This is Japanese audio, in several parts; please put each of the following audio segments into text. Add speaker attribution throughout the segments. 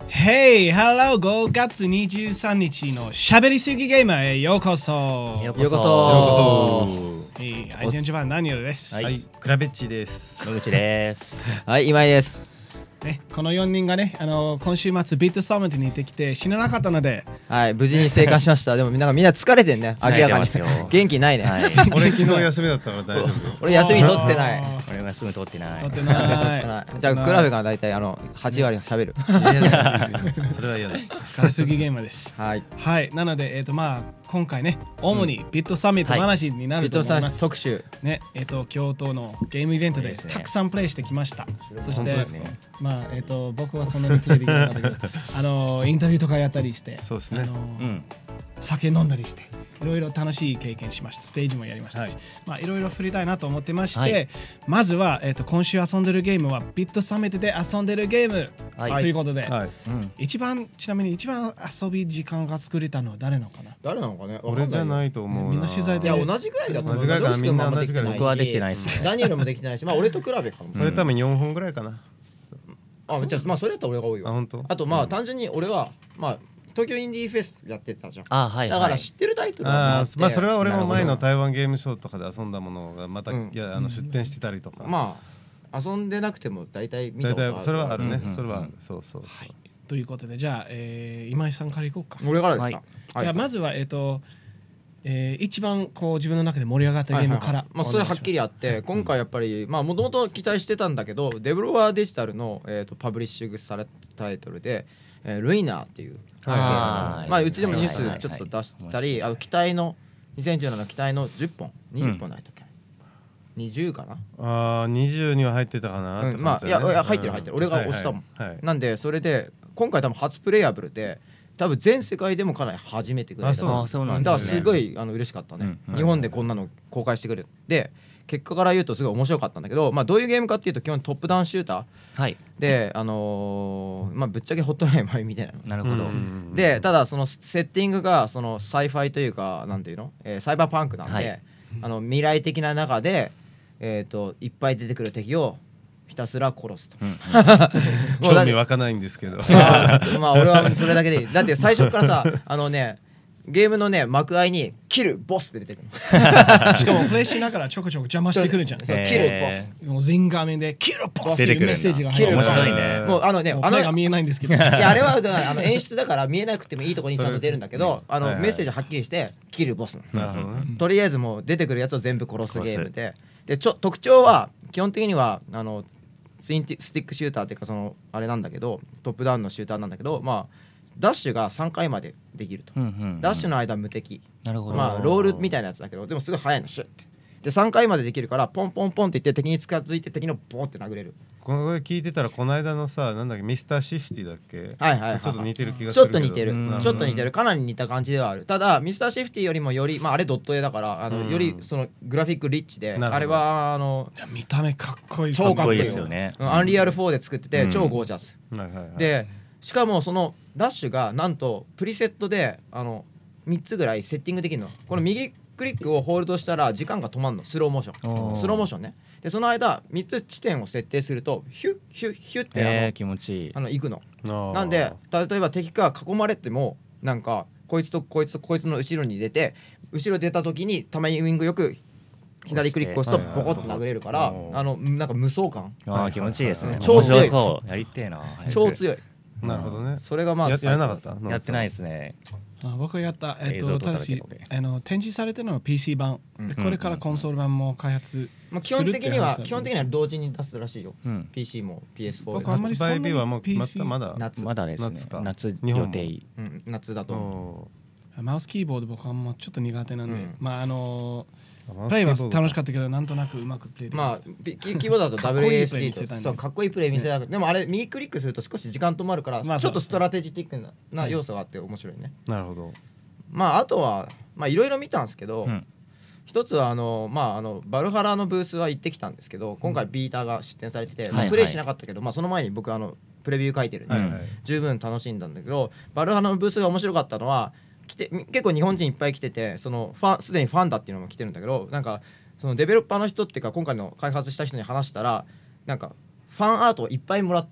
Speaker 1: Hey, hello! 5月23日のしゃべりすぎゲーマーへようこそ。
Speaker 2: ようこそ。
Speaker 1: Hey、愛人ジャパンダニエルです。
Speaker 3: はい、クラベッチです。
Speaker 2: 野口です。
Speaker 4: はい、今井です。
Speaker 1: ね、この4人がね、今週末ビットサミットに行ってきて死ななかったので、
Speaker 4: はい、無事に生還しました。でもみんな疲れてんね、明らかに。元気ないね。
Speaker 2: はい、
Speaker 3: 俺昨日休みだったから大丈夫。
Speaker 4: 俺休み取ってない。
Speaker 2: 俺も休み取ってない。
Speaker 1: 取ってない。
Speaker 4: じゃあクラブが大体8割喋る。
Speaker 3: それは嫌だ。
Speaker 1: 疲れすぎゲーマーです。
Speaker 4: はい。
Speaker 1: はい、なので今回ね、主にビットサミット話になると思います。
Speaker 4: ビットサミット特集。
Speaker 1: ね、京都のゲームイベントでたくさんプレイしてきました。そして僕はそんなにプレイできなかったけど、インタビューとかやったりして、
Speaker 3: そうですね。
Speaker 1: 酒飲んだりして、いろいろ楽しい経験しました。ステージもやりましたし、いろいろ振りたいなと思ってまして、まずは今週遊んでるゲームはビットサミットで遊んでるゲームということで、ちなみに一番遊び時間が作れたのは誰なのかな？
Speaker 4: 誰なのかね？
Speaker 3: 俺じゃないと思う。
Speaker 1: みんな取材で。
Speaker 4: いや、同じぐらいだと思う。
Speaker 3: 同じぐらいだ。みんな同じぐらい。
Speaker 2: 僕はできてないですね。
Speaker 4: ダニエルもできてないし、俺と比べかも。
Speaker 3: 俺多分4本ぐらいかな。
Speaker 4: じゃあそれだったら俺が多いよ。
Speaker 3: 本当？
Speaker 4: あと単純に俺は東京インディーフェスやってたじゃん。
Speaker 2: だ
Speaker 4: から知ってるタイトル
Speaker 3: はあって。それは俺も前の台湾ゲームショーとかで遊んだものがまた出展してたりとか。
Speaker 4: 遊んでなくても大体見たことある。
Speaker 3: それはあるね。それはそう。
Speaker 1: ということで、じゃあ今井さんからいこうか。
Speaker 4: 俺からですか。
Speaker 1: じゃあまずは一番自分の中で盛り上がったゲームから。
Speaker 4: それはっきりあって、今回やっぱりもともと期待してたんだけど、デブロワーデジタルのパブリッシングされたタイトルでルイナーっていう、うちでもニュースちょっと出したり、期待の2017の期待の10本20本ないとっけ、20かな、
Speaker 3: 20には入ってたかな。
Speaker 4: いや入ってる俺が押したもん。なんでそれで今回多分初プレイヤブルで、多分全世界でもかなり初めてぐらいだからすごい嬉しかったね。日本でこんなの公開してくれる。で結果から言うとすごい面白かったんだけど、どういうゲームかっていうと基本トップダウンシューターで、ぶっちゃけホットライン前みたいなの。
Speaker 2: なるほど。
Speaker 4: でただそのセッティングがそのサイファイというかなんていうの、サイバーパンクなんで、未来的な中でいっぱい出てくる敵をひたすら殺すと。
Speaker 3: 興味湧かないんですけど。
Speaker 4: 俺はそれだけでいい。だって最初からさゲームの幕間にキルボスって出てくる。
Speaker 1: しかもプレイしながらちょこちょこ邪魔してくるじゃん。
Speaker 4: キルボス。
Speaker 1: 全画面でキルボスっていうメッセージが入る。
Speaker 2: 面白いね。
Speaker 4: もう
Speaker 1: プレイが見えないんですけど。い
Speaker 4: やあれは演出だから見えなくてもいいとこにちゃんと出るんだけど、メッセージはっきりしてキルボス。とりあえずもう出てくるやつを全部殺すゲームで、特徴は基本的にはスティックシューターっていうかあれなんだけど、トップダウンのシューターなんだけど、ダッシュが3回までできると。ダッシュの間は無敵。
Speaker 2: なるほど。
Speaker 4: ロールみたいなやつだけど、でもすごい速いの。シュッてで3回までできるから、ポンポンポンっていって敵に近づいて敵のボンって殴れる。
Speaker 3: これ聞いてたらこの間のさ、なんだっけ、ミスターシフティだっけ。ちょっと似てる気がするけど。
Speaker 4: ちょっと似てるかなり似た感じではある。ただミスターシフティよりもよりあれドット絵だからよりそのグラフィックリッチで、あれは
Speaker 1: 見た目かっこいい。
Speaker 4: 超かっこいい
Speaker 2: ですよね。
Speaker 4: アンリアル4で作ってて超ゴージャスで、しかもそのダッシュがなんとプリセットで3つぐらいセッティングできるの。この右クリックをホールドしたら時間が止まるの。スローモーションね。でその間3つ地点を設定するとヒュッヒュッヒュッって
Speaker 2: 気持ちいい
Speaker 4: 行くの。なんで例えば敵が囲まれてもなんかこいつとこいつとこいつの後ろに出て、後ろ出た時にタイミングよく左クリックを押すとボコッと殴れるから、なんか無双感。
Speaker 2: 気持ちいいですね。
Speaker 4: 超強い。
Speaker 2: やりてえな。
Speaker 4: 超強い。
Speaker 3: なるほどね。
Speaker 4: それが
Speaker 3: やらなかった？
Speaker 2: やってないですね。
Speaker 1: 僕はやった。ただし展示されてるのは PC 版。これからコンソール版も開発
Speaker 4: 基本的には同時に出すらしいよ。PC も PS4 で。
Speaker 3: 発売日はもうまだ
Speaker 2: ですね。夏予定。
Speaker 4: 夏だと。
Speaker 1: マウスキーボード僕はもうちょっと苦手なんで、プレイは楽しかったけどなんとなくうまくプレイで
Speaker 4: きる。キーボードだと WASD とかっこいいプレイ見せたくて、でもあれ右クリックすると少し時間止まるから、ちょっとストラテジティックな要素があって面白いね。
Speaker 3: なるほど。
Speaker 4: あとはいろいろ見たんですけど、一つはバルハラのブースは行ってきたんですけど、今回ビータが出展されててプレイしなかったけど、その前に僕プレビュー書いてるんで十分楽しんだんだけど、バルハラのブースが面白かったのは結構日本人いっぱい来てて、すでにファンだっていうのも来てるんだけど、なんかそのデベロッパーの人っていうか今回の開発した人に話したら、なんかファンアートをいっぱいもらったって言って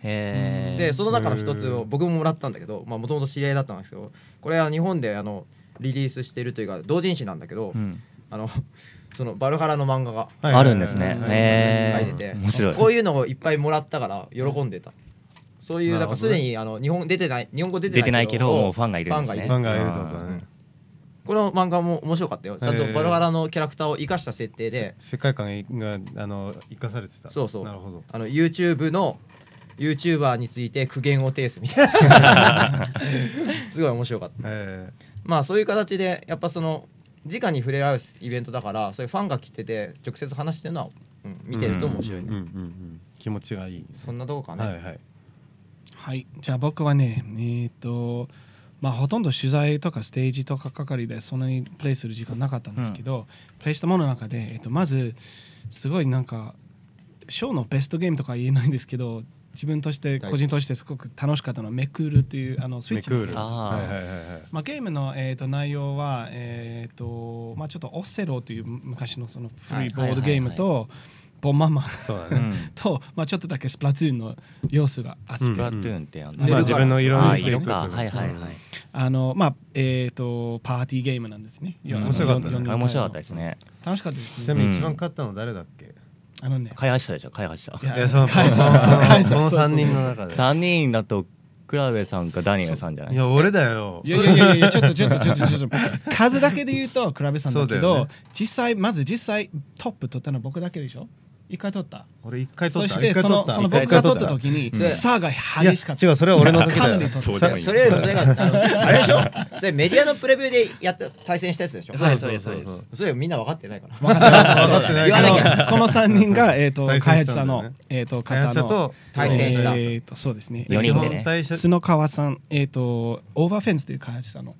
Speaker 4: でその中の一つを僕ももらったんだけど、もともと知り合いだったんですけど、これは日本でリリースしてるというか同人誌なんだけど、そのバルハラの漫画が
Speaker 2: あるんですね。
Speaker 4: 書いてて、
Speaker 2: 面白い。
Speaker 4: こういうのをいっぱいもらったから喜んでた。そういうなんかすでに日本語出てないけど
Speaker 2: もうファンがいるんですね。
Speaker 3: ファンがいるとかね。
Speaker 4: この漫画も面白かったよ。ちゃんとバルハラのキャラクターを生かした設定で
Speaker 3: 世界観が生かされてた。
Speaker 4: そうそう。
Speaker 3: なるほど。
Speaker 4: YouTube のYouTuber について苦言を呈すみたいなすごい面白かった。まあそういう形でやっぱその直に触れ合うイベントだから、そういうファンが来てて直接話してるのは、見てると面白いね。
Speaker 3: 気持ちがいい。
Speaker 4: そんなとこかね。
Speaker 1: はい、じゃあ僕はねほとんど取材とかステージとか係でそんなにプレイする時間なかったんですけど、プレイしたものの中で、まずすごいなんかショーのベストゲームとか言えないんですけど、自分として個人としてすごく楽しかったのはメクールというスイッチのゲームの、内容は、ちょっとオセロという昔のその古いボードゲームとボンママと、ちょっとだけスプラトゥーンの要素があって、
Speaker 2: スプラトゥーンって
Speaker 3: 自分の色にしていくと
Speaker 2: パーテ
Speaker 1: ィーゲームなんですね。
Speaker 2: 面白かったですね。
Speaker 1: 楽しかったですね。
Speaker 3: ちなみに一番勝ったの誰だっけ？
Speaker 2: 開発者でしょ。開発者。
Speaker 3: この3人の中で
Speaker 2: 3人だとクラベさんかダニエルさんじゃないですか。
Speaker 3: いや俺だよ。
Speaker 1: いやちょっと数だけで言うとクラベさんだけど、実際トップ取ったの僕だけでしょ。1回取った。
Speaker 3: 俺1回取った。
Speaker 1: そしてその僕が取った時に差が激しかった。
Speaker 3: 違う、それは俺の時だよ。
Speaker 4: それがあれでしょ。それメディアのプレビューで対戦したやつでしょ。
Speaker 2: そうです。
Speaker 4: それみんな分かってないから。
Speaker 1: 分かってない。言わなきゃ。この3人が開発者の方の
Speaker 4: 対戦した。
Speaker 1: そうですね。
Speaker 2: 4人でね。
Speaker 1: 角川さん、オーバーフェンスという開発者の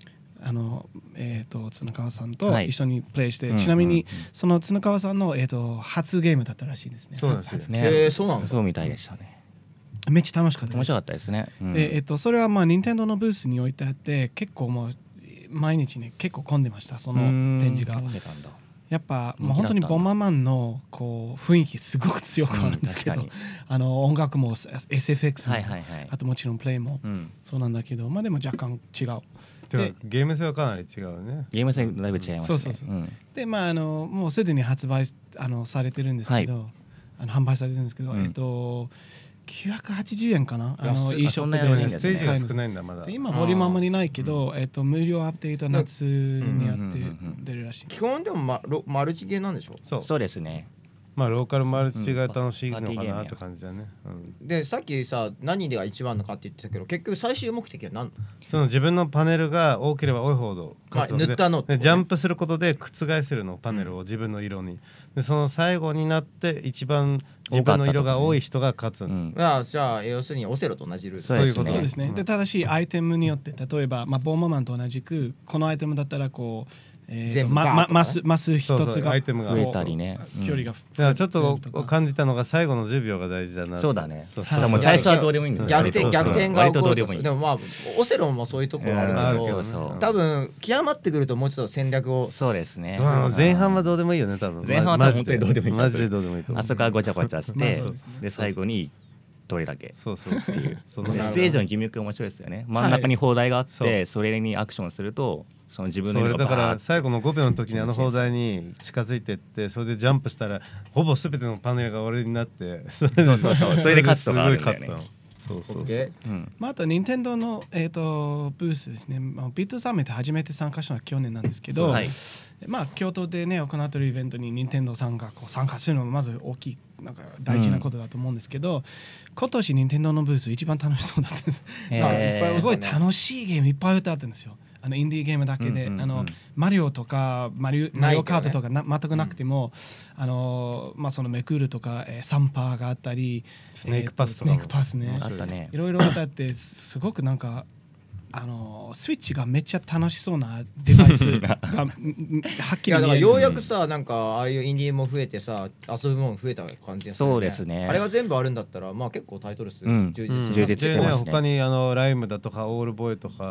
Speaker 1: 角川さんと一緒にプレイして、ちなみにその角川さんの初ゲームだったらしいですね。
Speaker 2: そうですね。そうみたいでしたね。
Speaker 1: めっちゃ楽しかったです。
Speaker 2: 面白かったですね。
Speaker 1: でそれは任天堂のブースに置いてあって、結構もう毎日ね結構混んでました。その展示が。やっぱ本当にボンママンのこう雰囲気すごく強くあるんですけど、音楽も SFX もあともちろんプレイもそうなんだけど、でも若干違う。
Speaker 3: ゲーム性はかなり違うね。
Speaker 2: ゲーム性だいぶ違いますね。
Speaker 1: でもうすでに発売されてるんですけど、販売されてるんですけど、980円かな。
Speaker 2: そんな安いんですね。
Speaker 3: ステージが少ないんだまだ。
Speaker 1: 今ボリュームあんまりないけど、無料アップデート夏にやって出るらしい。
Speaker 4: 基本でもマルチゲーなんでしょ。
Speaker 2: そうですね。
Speaker 3: ローカルマルチが楽しいのかなって感じだね。
Speaker 4: でさっきさ何が一番のかって言ってたけど、結局最終目的は何？
Speaker 3: その自分のパネルが多ければ多いほど
Speaker 4: 塗ったの
Speaker 3: ジャンプすることで覆せるのパネルを自分の色に。でその最後になって一番自分の色が多い人が勝つ。
Speaker 4: じゃあ要するにオセロと同じルール。
Speaker 1: そういうことですね。で正しいアイテムによって、例えばボーママンと同じくこのアイテムだったらこうマス一つが
Speaker 3: 増
Speaker 2: えたりね、
Speaker 1: 距離が
Speaker 3: ちょっと感じたのが最後の10秒が大事だな。
Speaker 2: そうだね。もう最初はどうでもいいんですよ。
Speaker 4: 逆転が起こる。でもオセロもそういうところあるけど、多分極まってくるともうちょっと戦略を。
Speaker 2: そうですね。
Speaker 3: 前半はどうでもいいよね多分。
Speaker 2: 前半は本当にどうでもいい。
Speaker 3: マジでどうでもいいと思う。
Speaker 2: あそこはごちゃごちゃしてで最後にどれだけっていう。ステージのギミックが面白いですよね。真ん中に砲台があってそれにアクションするとその自分の色が
Speaker 3: だから最後の5秒の時に砲台に近づいてってそれでジャンプしたらほぼ全てのパネルが俺になってそれで
Speaker 2: 勝つとかあるんだよね。
Speaker 1: あと任天堂のブースですね。ビットサミット初めて参加したのは去年なんですけど、京都でね行っているイベントに任天堂さんが参加するのもまず大きいなんか大事なことだと思うんですけど、今年任天堂のブース一番楽しそうだったんです。すごい楽しいゲームいっぱい歌ってるんですよ。インディーゲームだけで、マリオとかマリオカートとか全くなくても、そのメクールとかサンパーがあったり
Speaker 3: スネークパス
Speaker 1: ね、あったね。いろいろ歌ってすごくなんかスイッチがめっちゃ楽しそうなデバイスがはっきり見える。
Speaker 4: だからようやくさなんかああいうインディーも増えてさ遊ぶもの増えた感じですね。
Speaker 2: そうですね。
Speaker 4: あれが全部あるんだったら結構タイトル数充実
Speaker 2: してますね。
Speaker 3: 他にライムだとかオールボーイとか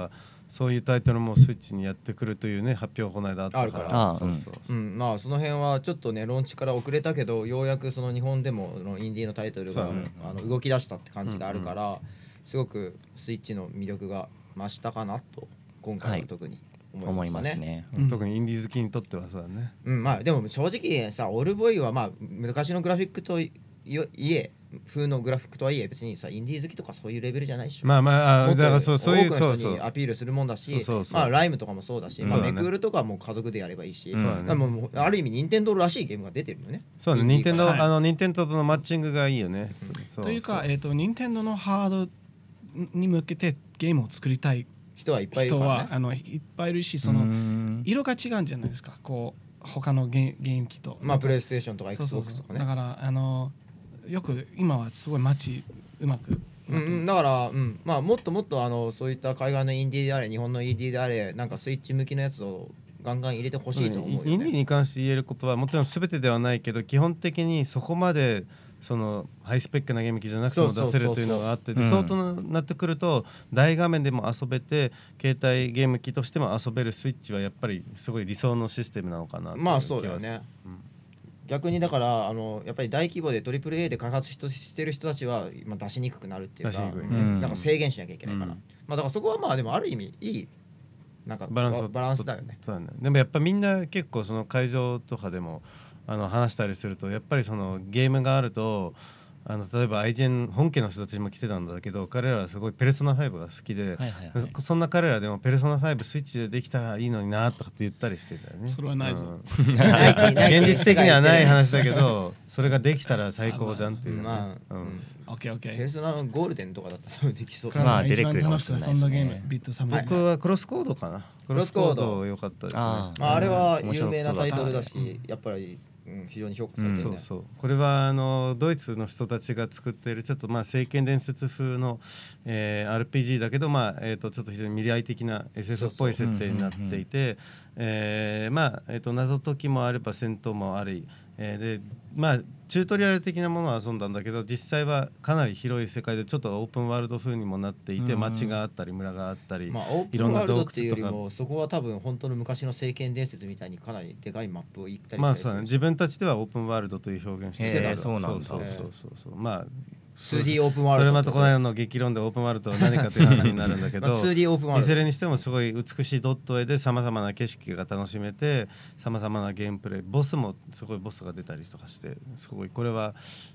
Speaker 3: そういうタイトルもスイッチにやってくるというね発表この間あったから
Speaker 4: まあその辺はちょっとねローンチから遅れたけどようやくその日本でもインディーのタイトルが、動き出したって感じがあるから、すごくスイッチの魅力が増したかなと今回は特に思いますね。
Speaker 3: 特にインディー好きにとってはそうだね。
Speaker 4: まあでも正直さオールボーイはまあ昔のグラフィックといえ風のグラフィックとはいえ別にさインディー好きとかそういうレベルじゃないし、
Speaker 3: だからそういう
Speaker 4: 多くの人にアピールするもんだし、まあライムとかもそうだし、メクールとかも家族でやればいいし、もうある意味任天堂らしいゲームが出てるよね。
Speaker 3: そうね、任天堂とのマッチングがいいよね。
Speaker 1: というか任天堂のハードに向けてゲームを作りたい
Speaker 4: 人はいっぱいいるからね。
Speaker 1: いっぱいいるし、その色が違うんじゃないですか。こう他のゲーム機と。
Speaker 4: まあプレイステーションとか Xbox とかね。
Speaker 1: だからよく今はすごいマッチうまく。
Speaker 4: だから、まあもっともっとそういった海外のインディーであれ日本のインディーであれなんかスイッチ向きのやつをガンガン入れてほしいと思うよね。
Speaker 3: インディーに関して言えることはもちろん全てではないけど基本的にそこまでそのハイスペックなゲーム機じゃなくても出せるというのがあって、そうとなってくると大画面でも遊べて携帯ゲーム機としても遊べるスイッチはやっぱりすごい理想のシステムなのかなという気がする。
Speaker 4: まあそうだよね。逆にだからやっぱり大規模で AAA で開発してる人たちは出しにくくなるっていうか、なんか制限しなきゃいけないから、まあだからそこはまあでもある意味いいなんかバランスだよね。
Speaker 3: そうだね。でもやっぱみんな結構その会場とかでも話したりするとやっぱりそのゲームがあると例えばアイジェン本家の人たちも来てたんだけど彼らはすごいペルソナ5が好きで、そんな彼らでもペルソナ5スイッチでできたらいいのになとかって言ったりしてたよね。
Speaker 1: それはないぞ、
Speaker 3: 現実的にはない話だけどそれができたら最高じゃんっていう、
Speaker 4: ペルソナゴールデンとかだったらできそう。
Speaker 1: まあ出てくるかもしれないですね。
Speaker 3: 僕はクロスコードかな。クロスコード良かったですね。
Speaker 4: あれは有名なタイトルだしやっぱり非常に評価されてるね。
Speaker 3: これはドイツの人たちが作っているちょっと聖剣伝説風の、RPG だけどちょっと非常に未来的な SF っぽい設定になっていて謎解きもあれば戦闘もあり、でチュートリアル的なものは遊んだんだけど実際はかなり広い世界でちょっとオープンワールド風にもなっていて、街があったり村があったり、
Speaker 4: オープンワールドっていうよりもそこは多分本当の昔の聖剣伝説みたいにかなりでかいマップを行ったりしたりする。
Speaker 3: 自分たちではオープンワールドという表現してた。
Speaker 2: そうなんだ。
Speaker 4: 2D オープンワールド
Speaker 3: それまたこの間の激論でオープンワールドは何かという話になるんだけど
Speaker 4: 2D オープンワールド
Speaker 3: いずれにしてもすごい美しいドット絵でさまざまな景色が楽しめてさまざまなゲームプレイボスもすごいボスが出たりとかしてすごいこれは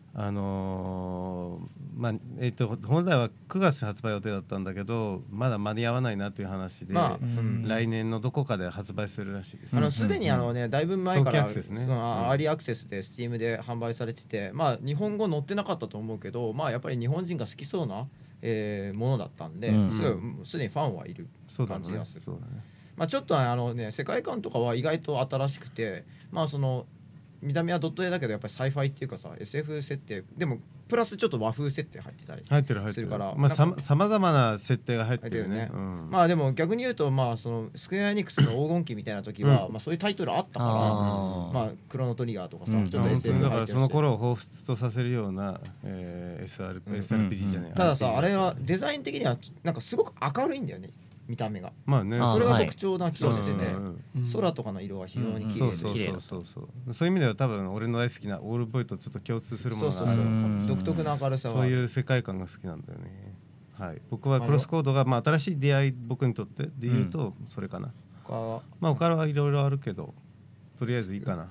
Speaker 3: 本来は9月発売予定だったんだけどまだ間に合わないなという話で、来年のどこかで発売するらしいですね。
Speaker 4: すでにだいぶ前からアーリーアクセスで Steam で販売されてて日本語載ってなかったと思うけどやっぱり日本人が好きそうなものだったんですごいすでにファンはいる感じがする。ちょっと世界観とかは意外と新しくてその見た目はドット絵だけどやっぱりサイファイっていうかさ SF 設定でもプラスちょっと和風設定入ってたりするから
Speaker 3: さまざまな設定が入ってるね。
Speaker 4: でも逆に言うとそのスクエアエニックスの黄金期みたいな時はそういうタイトルあったからクロノトリガーとかさちょっと SF
Speaker 3: だからその頃を彷彿とさせるような SRPG じゃない
Speaker 4: たださあれはデザイン的にはなんかすごく明るいんだよね見た目がそれが特徴な気がしてて空とかの色が非常に綺麗で
Speaker 3: そういう意味では多分俺の大好きなオールボーイとちょっと共通するものがあるかもしれない。
Speaker 4: 独特な明るさは
Speaker 3: そういう世界観が好きなんだよね。僕はクロスコードが新しい出会い僕にとってで言うとそれかな。他はいろいろあるけどとりあえずいいかな。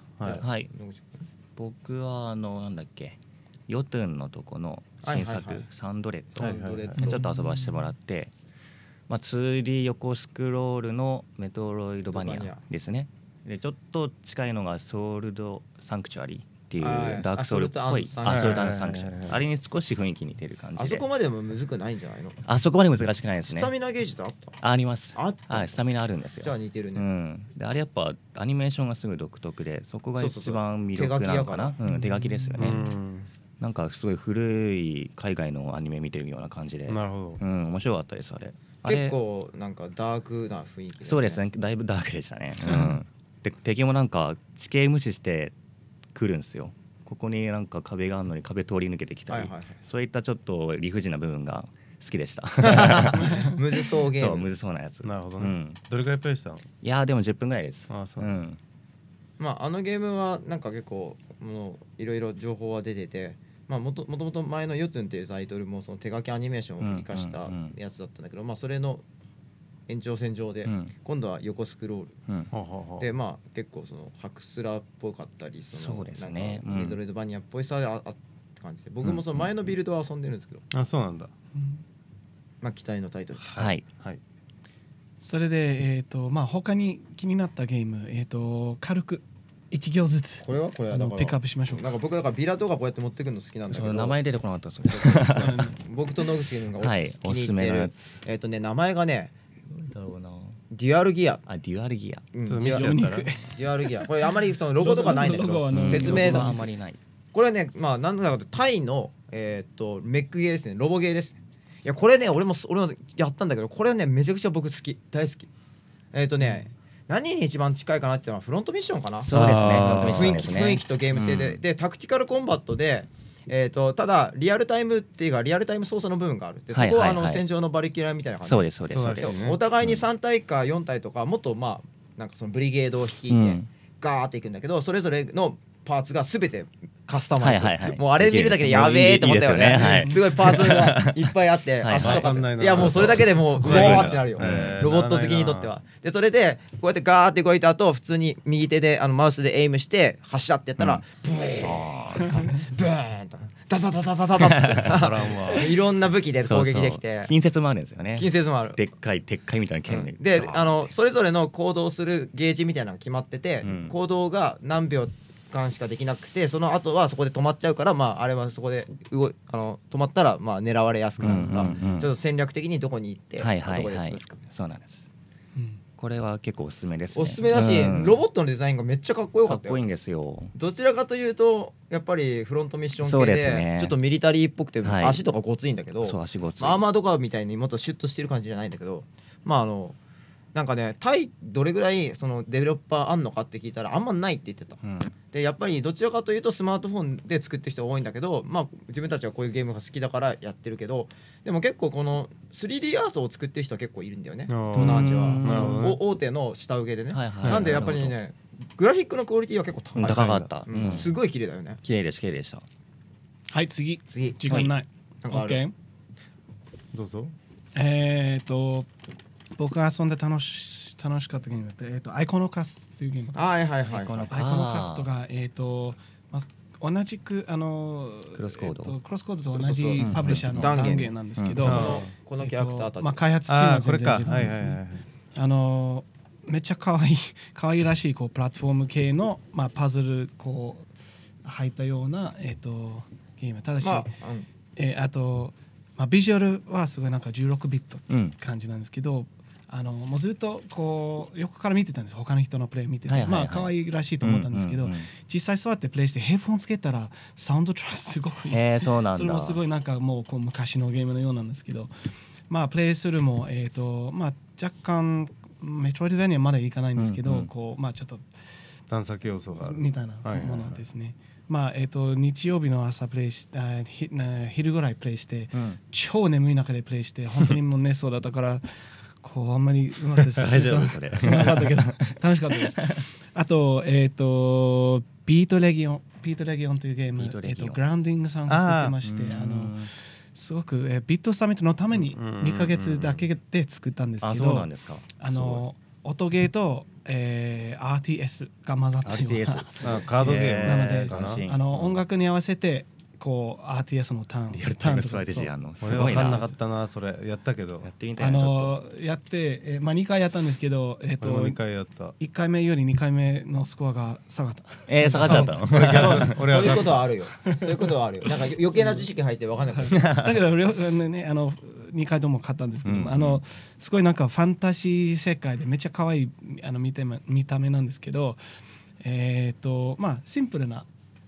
Speaker 2: 僕はなんだっけヨトゥンのとこの新作サンドレットちょっと遊ばせてもらって2D 横スクロールのメトロイドバニアですね。でちょっと近いのがソールドサンクチュアリーっていうダークソウルっぽいソウルドサンクチュアリーあれに少し雰囲気似てる感じで
Speaker 4: あそこまでも難くないんじゃないの。
Speaker 2: あそこまで難しくないですね。
Speaker 4: スタミナゲージってあった？
Speaker 2: あります。スタミナあるんですよ。
Speaker 4: じゃあ似てるね。
Speaker 2: であれやっぱアニメーションがすごい独特でそこが一番魅力なのかな。手書きですよね。なんかすごい古い海外のアニメ見てるような感じで面白かったですあれ。
Speaker 4: 結構なんかダークな雰囲気、
Speaker 2: そうですねだいぶダークでしたね。で敵もなんか地形無視して来るんですよ。ここになんか壁があるのに壁通り抜けてきたり、そういったちょっと理不尽な部分がきでした。
Speaker 4: むずそうゲーム。
Speaker 2: そうむずそうなやつ。
Speaker 3: なるほどね。どれくらいプレイしたの？
Speaker 2: いやでも10分ぐらいです。
Speaker 3: あそう。
Speaker 4: まあゲームはなんか結構もういろいろ情報は出てて、まあもともと前のヨツンっていうタイトルもその手書きアニメーションを生かしたやつだったんだけど、まあそれの延長線上で今度は横スクロールで、まあ結構そのハクスラっぽかったり、
Speaker 2: そうですね、
Speaker 4: メトロイドバニアっぽいさあって感じで、僕もその前のビルドは遊んでるんですけど、
Speaker 3: あそうなんだ。
Speaker 4: まあ期待のタイトルです。
Speaker 2: はい。
Speaker 1: それでまあ他に気になったゲーム軽く1行ずつ
Speaker 4: これはだから
Speaker 1: ピックアップしましょう。
Speaker 4: なんか僕だからビラとかこうやって持ってくるの好きなんだけど、
Speaker 2: 名前出てこなかったです。
Speaker 4: 僕と野口君が
Speaker 2: おすすめのやつ。
Speaker 4: 名前がね、
Speaker 2: だろうな。
Speaker 4: デュアルギア。
Speaker 2: デュアルギア。
Speaker 3: ちょっと見せてやったら。
Speaker 4: デュアルギア。これあまりそのロゴとかないんだけど、説明が
Speaker 2: あまりない。
Speaker 4: これね、まあなんだかとタイのメックゲーですね、ロボゲーですね。いやこれね、俺もやったんだけど、これねめちゃくちゃ僕好き、大好き。何に一番近いかなっていうのはフロントミッションかな。
Speaker 2: そうですね。フロントミッションですね。
Speaker 4: 雰囲気とゲーム性で、タクティカルコンバットで。ただリアルタイムっていうかリアルタイム操作の部分がある。でそこは戦場のバリキュラみたいな感じ。
Speaker 2: そうですそうです。
Speaker 4: お互いに3体か4体とかもっとまあなんかそのブリゲードを率いてガーっていくんだけど、それぞれのパーツが全てカスタマイズ。もうあれ見るだけでやべえって思ったよね。すごいパーツがいっぱいあって足とか、いやもうそれだけでもううわーってなるよ、ロボット好きにとっては。でそれでこうやってガーって動いた後、普通に右手でマウスでエイムして発射ってやったらブーンとダダダダダダダっていろんな武器で攻撃できて、
Speaker 2: 近接もあるんですよね。
Speaker 4: 近接もある。
Speaker 2: でっかい鉄塊みたいな剣
Speaker 4: でそれぞれの行動するゲージみたいなのが決まってて、行動が何秒間しかできなくて、その後はそこで止まっちゃうから、まああれはそこで止まったらまあ狙われやすくなるから、ちょっと戦略的にどこに行ってどこで潰すか。
Speaker 2: そうなんです。これは結構おすすめですね。
Speaker 4: おすすめだし、ロボットのデザインがめっちゃかっこよかったよ。
Speaker 2: かっこいいんですよ。
Speaker 4: どちらかというとやっぱりフロントミッション系でちょっとミリタリーっぽくて、足とかごついんだけど、アーマードカーみたいにもっとシュッとしてる感じじゃないんだけど、まあなんかね、タイどれぐらいそのデベロッパーあんのかって聞いたらあんまないって言ってた。でやっぱりどちらかというとスマートフォンで作ってる人が多いんだけど、まあ自分たちはこういうゲームが好きだからやってるけど、でも結構この 3D アートを作ってる人は結構いるんだよね、東南アジアは。大手の下請けでね。なんでやっぱりね、グラフィックのクオリティは結構高
Speaker 2: かった。
Speaker 4: すごい綺麗だよね。
Speaker 2: 綺麗でした。
Speaker 1: はい、次時間ない。OK。
Speaker 3: どうぞ。
Speaker 1: 僕が遊んで楽しかったゲームってアイコノカスというゲーム。
Speaker 4: はい。
Speaker 1: アイコノカストが同じくクロスコードと同じパブリッシャーのダンゲンなんですけど、
Speaker 4: このキャラクターたち、
Speaker 1: 開発チームは全然違うんですね。めっちゃ可愛いらしいプラットフォーム系のパズル入ったようなゲーム。ただしあとビジュアルはすごいなんか16ビットって感じなんですけど、もうずっと横から見てたんです。他の人のプレイ見てて、可愛いらしいと思ったんですけど、実際座ってプレイしてヘッドフォンつけたらサウンドトラックすごくいいです。それもすごいなんかもう昔のゲームのようなんですけど、プレイするも若干メトロイドバニアまでいかないんですけど、ちょっと
Speaker 3: 探索要素がある
Speaker 1: みたいなものですね。日曜日の朝プレイ昼ぐらいプレイして、超眠い中でプレイして、本当にもう寝そうだったからあんまりうまく
Speaker 2: 大丈夫それ
Speaker 1: なかったけど楽しかったです。あとビートレギオンというゲーム、グラウンディングさんが作ってまして、すごくビットサミットのために2ヶ月だけで作ったんですけど、音ゲーとRTS が混ざったような
Speaker 3: カードゲーム
Speaker 1: なので、音楽に合わせてRTS のターン
Speaker 2: リアルタイムストラテジー
Speaker 3: すごいな。分かんなかったな、それやったけど
Speaker 2: やってみたいな。
Speaker 1: やって2回やったんですけど、
Speaker 3: 2回やった。
Speaker 1: 1回目より2回目のスコアが下がった。
Speaker 2: 下がっちゃったの。
Speaker 4: そういうことはあるよ。なんか余計な知識入って分かんなかった。
Speaker 1: だけど2回とも買ったんですけど、すごいなんかファンタジー世界でめっちゃ可愛い見た目なんですけど、シンプルな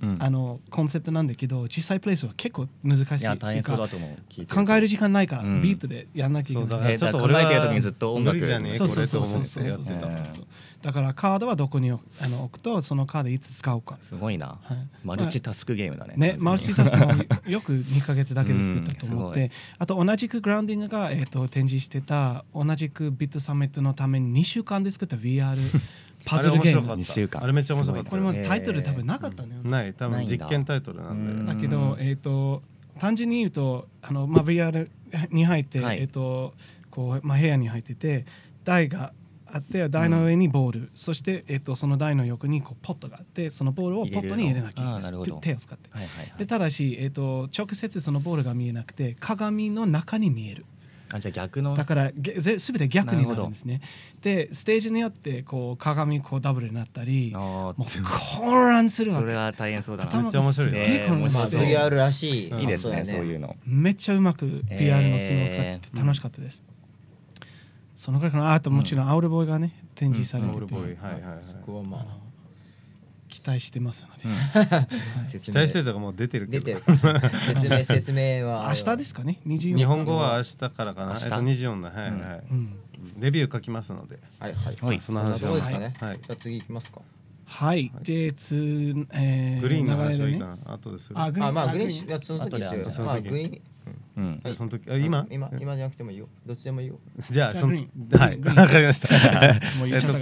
Speaker 1: コンセプトなんだけど、実際プレイするのは結構難しい。
Speaker 2: いや大変そうだと思う。聞いてると
Speaker 1: 考える時間ないから、ビートでやんなきゃいけない。
Speaker 3: ちょっと俺
Speaker 2: 考えてる
Speaker 3: は
Speaker 2: 時にずっと音楽
Speaker 3: 無理じゃねえ
Speaker 1: そう
Speaker 3: これと思ってやってた。
Speaker 1: だからカードはどこに置くとそのカードいつ使うか。
Speaker 2: すごいな、
Speaker 1: はい、
Speaker 2: マルチタスクゲームだね。
Speaker 1: ね、マルチタスクもよく2ヶ月だけで作ったと思って、あと同じくグラウンディングが、展示してた同じくビットサミットのために2週間で作った VR パズルゲーム。
Speaker 2: 2週間。
Speaker 3: あれめっちゃ面白かった。
Speaker 1: これもタイトル多分なかったんだよね。
Speaker 3: ない、多分実験タイトルなん
Speaker 1: だけど、単純に言うとVR に入って、こう部屋に入ってて台があって台の上にボール、そして、その台の横にこうポットがあって、そのボールをポットに入れなきゃいけない。手を使って、でただし、直接そのボールが見えなくて鏡の中に見える。
Speaker 2: じゃあ逆の
Speaker 1: だから全て逆になるんですね。でステージによってこう鏡こうダブルになったり、もう混乱するわけ。
Speaker 2: それは大変そうだな。
Speaker 3: めっちゃ面白いね。
Speaker 1: 結構面白い。
Speaker 4: VR らしい。
Speaker 2: いいですね、そういうの。
Speaker 1: めっちゃうまく VR の機能を使ってて楽しかったです。そのぐらいかな。あともちろんアウルボーイがね展示されてて、
Speaker 4: そこはまあ
Speaker 1: 期待してますので。
Speaker 3: 期待してるとかもう出てるけど。
Speaker 4: 説明は
Speaker 1: 明日ですかね。
Speaker 3: 日本語は明日からかな。24のレビュー書きますので。
Speaker 4: はい。その話どうですかね。じゃあ次行きますか。
Speaker 1: はい。J2
Speaker 3: グリーンの話はいいかな。後でする。
Speaker 4: まあグリーンやその時ですよ。まあグリーン。
Speaker 3: その時今
Speaker 4: じゃなくてもいいよ。どっちでもいいよ。
Speaker 3: じゃあはいわかりました。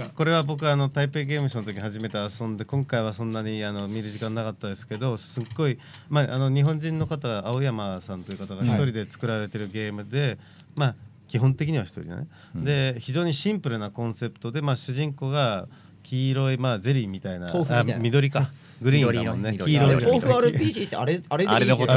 Speaker 3: これは僕台北ゲームショーの時初めて遊んで、今回はそんなに見る時間なかったですけど、すっごい日本人の方、青山さんという方が一人で作られてるゲームで、基本的には一人ね。で非常にシンプルなコンセプトで、主人公が黄色いゼリーみたいな、緑かグリーンだもんね。黄色い
Speaker 4: 豆腐 RPG ってあれ
Speaker 2: のこと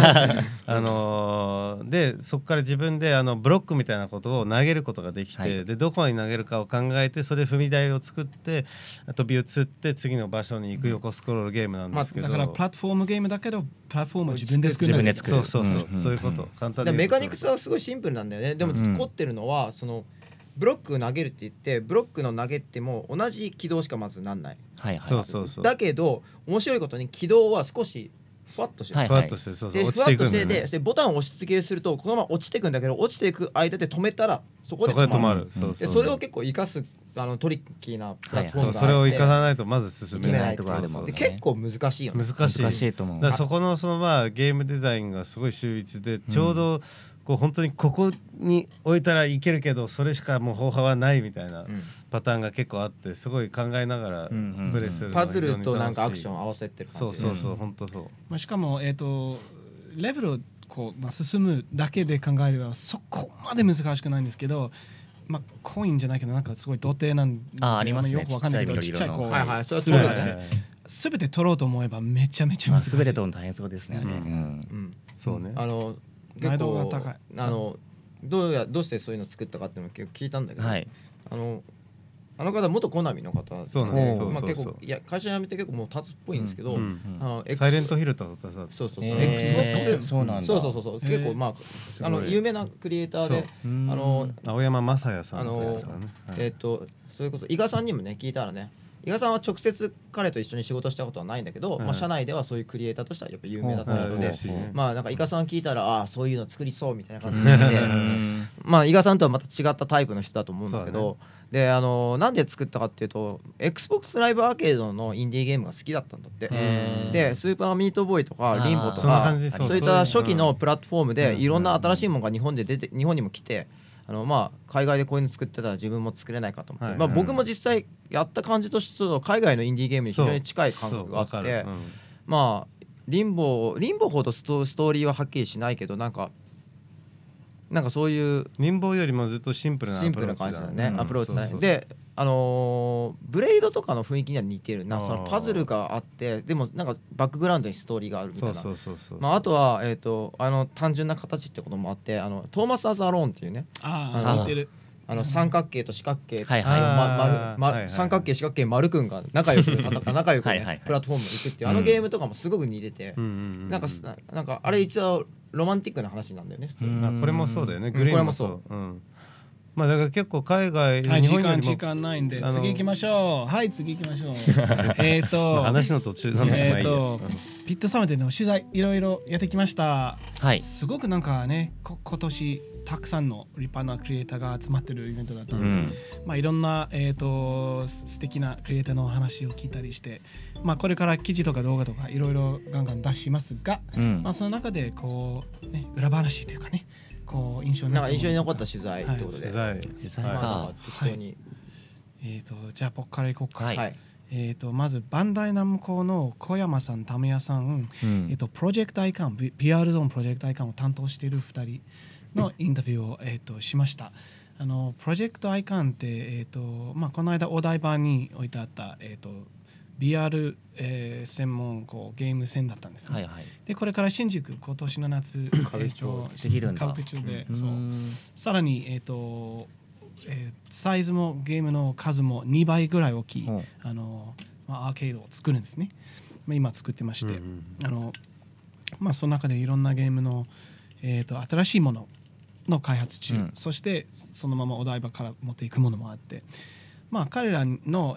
Speaker 3: でそこから自分でブロックみたいなことを投げることができて、でどこに投げるかを考えて、それ踏み台を作って飛び移って次の場所に行く横スクロールゲームなんですけど、
Speaker 1: だからプラットフォームゲームだけどプラットフォームを自分で作る。
Speaker 3: そういうこと。簡単に
Speaker 4: メカニクスはすごいシンプルなんだよね。でも凝ってるのはそのブロック投げるって言って、ブロックの投げても同じ軌道しかまずなんない。だけど面白いことに軌道は少しふわっとしてる。
Speaker 3: ふわっとして落ちていくんだよね。
Speaker 4: でボタンを押し続けするとこのまま落ちていくんだけど、落ちていく間で止めたらそこで止まる。それを結構生かすトリッキーなプラットフォームがあって、
Speaker 3: それを生かさないとまず進めないところ
Speaker 4: で結構難しいよね。
Speaker 3: 難しいと思う。だからそこのゲームデザインがすごい秀逸で、ちょうど本当にここに置いたらいけるけどそれしかもう方法はないみたいなパターンが結構あって、すごい考えながらプレイするのが非常に楽しい。
Speaker 4: パズルとなんかアクション合わせてる感じ。
Speaker 3: そう本当そう。
Speaker 1: しかもレベルを進むだけで考えればそこまで難しくないんですけど、コインじゃないけどなんかすごい土手なんで
Speaker 2: ありますね。
Speaker 1: よくわかんないけどちっちゃい
Speaker 4: す
Speaker 1: べて取ろうと思えばめちゃめちゃ難しい。
Speaker 2: すべて取るの大変そうですね。
Speaker 3: そうね。
Speaker 1: 難易度が高い。
Speaker 4: どうしてそういうの作ったかっていうのを聞いたんだけど、あの方元コナミの方、
Speaker 3: そうね。
Speaker 4: 結構会社辞めて結構もう経つっぽいんですけど、
Speaker 3: サイレントヒルとかさ、
Speaker 4: Xbox
Speaker 2: そうなんだ。
Speaker 4: そう結構有名なクリエイターで、
Speaker 3: 青山正也さんとですからね。
Speaker 4: それこそ伊賀さんにもね聞いたらね、伊賀さんは直接彼と一緒に仕事したことはないんだけど、社内ではそういうクリエイターとしてはやっぱ有名だった人で、なんか伊賀さん聞いたらそういうの作りそうみたいな感じで伊賀さんとはまた違ったタイプの人だと思うんだけど、でなんで作ったかっていうと Xbox ライブアーケードのインディーゲームが好きだったんだって。でスーパーミートボーイとかリンボとかそういった初期のプラットフォームでいろんな新しいものが日本にも来て、海外でこういうの作ってたら自分も作れないかと思って、僕も実際やった感じとして海外のインディーゲームに非常に近い感覚があって、リンボほどストーリーははっきりしないけどなんかそういう
Speaker 3: リンボよりもずっとシンプルな
Speaker 4: 感じだね。アプローチだね。でブレイドとかの雰囲気には似てるな。そのパズルがあってでもなんかバックグラウンドにストーリーがあるみたいな。あとは単純な形ってこともあってトーマス・アザローンっていうね、
Speaker 1: 似てる
Speaker 4: 三角形と四角形三角形四角形丸くんが仲良くプラットフォーム行くっていうゲームとかもすごく似てて、なんかあれ一応ロマンティックな話なんだよね。
Speaker 3: これもそうだよね。グリーンもそう。 まあだから結構海外、
Speaker 1: はい、
Speaker 3: 日本よりも
Speaker 1: 時間ないんで次行きましょう。はい、次行きましょう。
Speaker 3: まあ話の途中なので、まあいいや
Speaker 1: ビットサミットでの取材いろいろやってきました。
Speaker 2: はい。
Speaker 1: すごくなんかね、今年たくさんの立派なクリエイターが集まってるイベントだったので、まあいろんな素敵なクリエイターの話を聞いたりして、まあこれから記事とか動画とかいろいろガンガン出しますが、まあその中でこうね裏話というかね。こう印象に
Speaker 4: 残った取材ってことで、
Speaker 3: 取材
Speaker 2: が
Speaker 4: 適当に、
Speaker 1: じゃあ僕から行こうか。
Speaker 2: はい。
Speaker 1: まずバンダイナムコの小山さん、タムヤさん、プロジェクトアイカン、PR ゾーンプロジェクトアイカンを担当している2人のインタビューを、しました。プロジェクトアイカンって、まあ、この間お台場に置いてあった、BR、専門ゲーム戦だったんですね。
Speaker 2: はいはい、
Speaker 1: でこれから新宿今年の夏
Speaker 2: 歌舞伎
Speaker 1: 町でさらに、サイズもゲームの数も2倍ぐらい大きい、まあ、アーケードを作るんですね。まあ、今作ってまして、まあ、その中でいろんなゲームの、新しいものの開発中、そしてそのままお台場から持っていくものもあって、まあ、彼らの、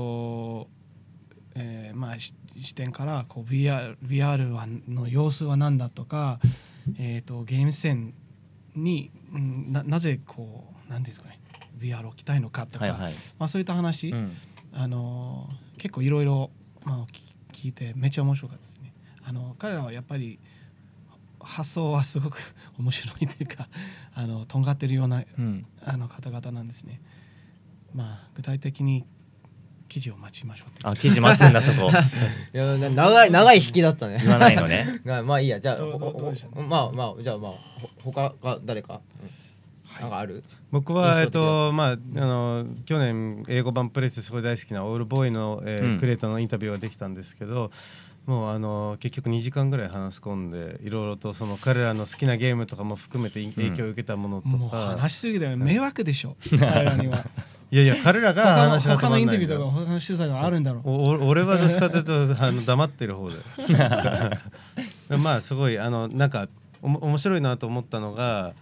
Speaker 1: まあ、視点からこう VR の様子は何だとか、ゲーム戦に なぜこう何ですかね VR を置きたいのかとか、まあ、そういった話、結構いろいろ聞いてめっちゃ面白かったですね。彼らはやっぱり発想はすごく面白いというかとんがってるような、方々なんですね。まあ具体的に記事を待ちましょう。
Speaker 2: 記事待つんだそこ。
Speaker 4: いや長い引きだったね。
Speaker 2: 言わないのね。
Speaker 4: まあいいや、じゃあまあじゃあまあ他が誰か、なんかある？
Speaker 3: 僕はまあ去年英語版プレイスすごい大好きなオールボーイの、クリエイターのインタビューができたんですけど、もう結局2時間ぐらい話し込んでいろいろとその彼らの好きなゲームとかも含めて影響を受けたものとか、
Speaker 1: もう話しすぎて迷惑でしょ彼らには。
Speaker 3: いや彼らが話が止まんない。
Speaker 1: 他のインタビューとか他の取材があるんだろう。
Speaker 3: 俺はどっちかというと黙ってる方でまあすごいなんか面白いなと思ったのが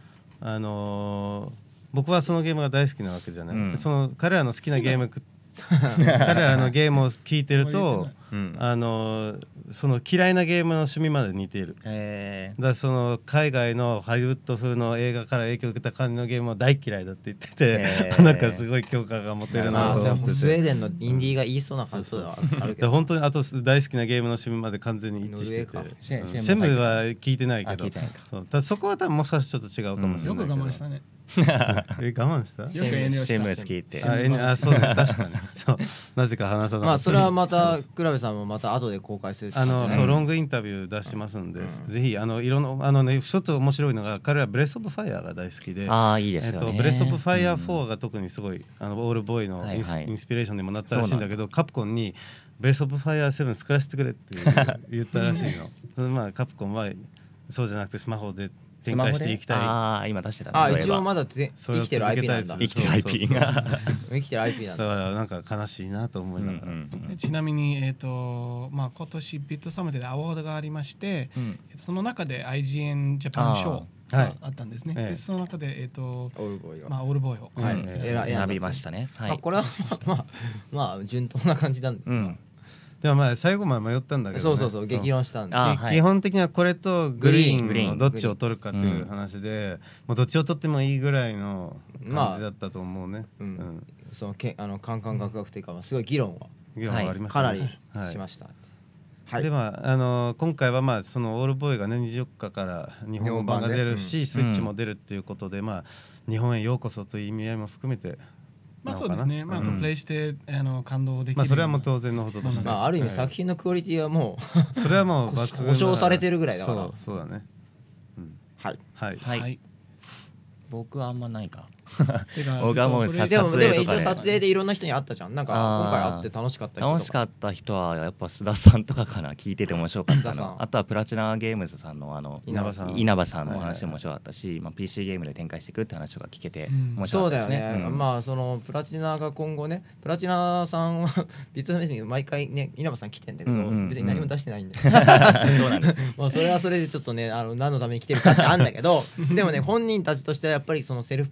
Speaker 3: 僕はそのゲームが大好きなわけじゃない、その彼らの好きなゲーム彼らのゲームを聞いてるとその嫌いなゲームの趣味まで似ている。だからその海外のハリウッド風の映画から影響を受けた感じのゲームは大嫌いだって言ってて、なんかすごい共感が持てるなと思ってて、
Speaker 4: スウェーデンのインディーが言いそうな感じはあるけど、
Speaker 3: 本当にあと大好きなゲームの趣味まで完全に一致してて、シェムは聞いてないけど、そこは多分もしかしてちょっと違うかもしれないけど。
Speaker 1: よく我慢したね。
Speaker 3: 我慢した？
Speaker 1: よく遠慮した。
Speaker 2: シェム好きって。
Speaker 3: そうね、確かに。そう、なぜか話さなかった。
Speaker 4: まあそれはまたクラベさんもまた後で公開する。
Speaker 3: そうロングインタビュー出しますんで、ぜひいろんなね一つ面白いのが彼はブレスオブファイアが大好きで、
Speaker 2: いいですよね。
Speaker 3: ブレスオブファイア4が特にすごいオールボーイのインスピレーションにもなったらしいんだけど、カプコンにブレスオブファイア7作らせてくれって言ったらしいの。それまあカプコンはそうじゃなくてスマホで展開していきた
Speaker 2: い。今出してたね。
Speaker 4: 一応まだ生きてる IP なんだ。
Speaker 2: 生きてる IP が
Speaker 4: 生きてる IP なんだ。
Speaker 3: だからなんか悲しいなと思いながら。
Speaker 1: ちなみにまあ今年ビットサミットでアワードがありまして、その中で IGN ジャパン賞があったんですね。でその中でオールボーイを
Speaker 2: 選びましたね。
Speaker 4: これはまあ順当な感じなんで。
Speaker 3: でもまあ最後まで迷ったんだけど、
Speaker 4: そう激論したんで、
Speaker 3: 基本的にはこれとグリーンのどっちを取るかっていう話で、もうどっちを取ってもいいぐらいの感じだったと思うね。
Speaker 4: そのカンカンガクガクというかすごい議論は
Speaker 3: ありました
Speaker 4: かなりしました。
Speaker 3: で今回はまあそのオールボーイがね24日から日本語版が出るし、スイッチも出るっていうことで、まあ日本へようこそという意味合いも含めて。
Speaker 1: まあそうですね。まあプレイして感動できる。
Speaker 3: まあそれはもう当然のこととして。
Speaker 4: ある意味作品のクオリティはも
Speaker 3: うそれはもう
Speaker 4: 保証されてるぐらいだから。
Speaker 3: そうだね。
Speaker 2: はい。僕はあんまないか。
Speaker 1: 僕はもう
Speaker 4: でも一応撮影でいろんな人に会ったじゃん。なんか今回会って楽しかった人とか。
Speaker 2: 楽しかった人はやっぱ須田さんとかかな。聞いてて面白かったの。あとはプラチナゲームズさんの稲葉さんの話も面白かったし、PC ゲームで展開していくって話が聞けて面白かったですね。
Speaker 4: そうだよね。まあそのプラチナが今後ね、プラチナさんはビットサミットに毎回ね稲葉さん来てんだけど、別に何も出してないんで。そう
Speaker 2: なんです。
Speaker 4: まあそれはそれでちょっとね何のために来てるかってあるんだけど、でもね本人たちとしてはやっぱりそのセルフパブリッシング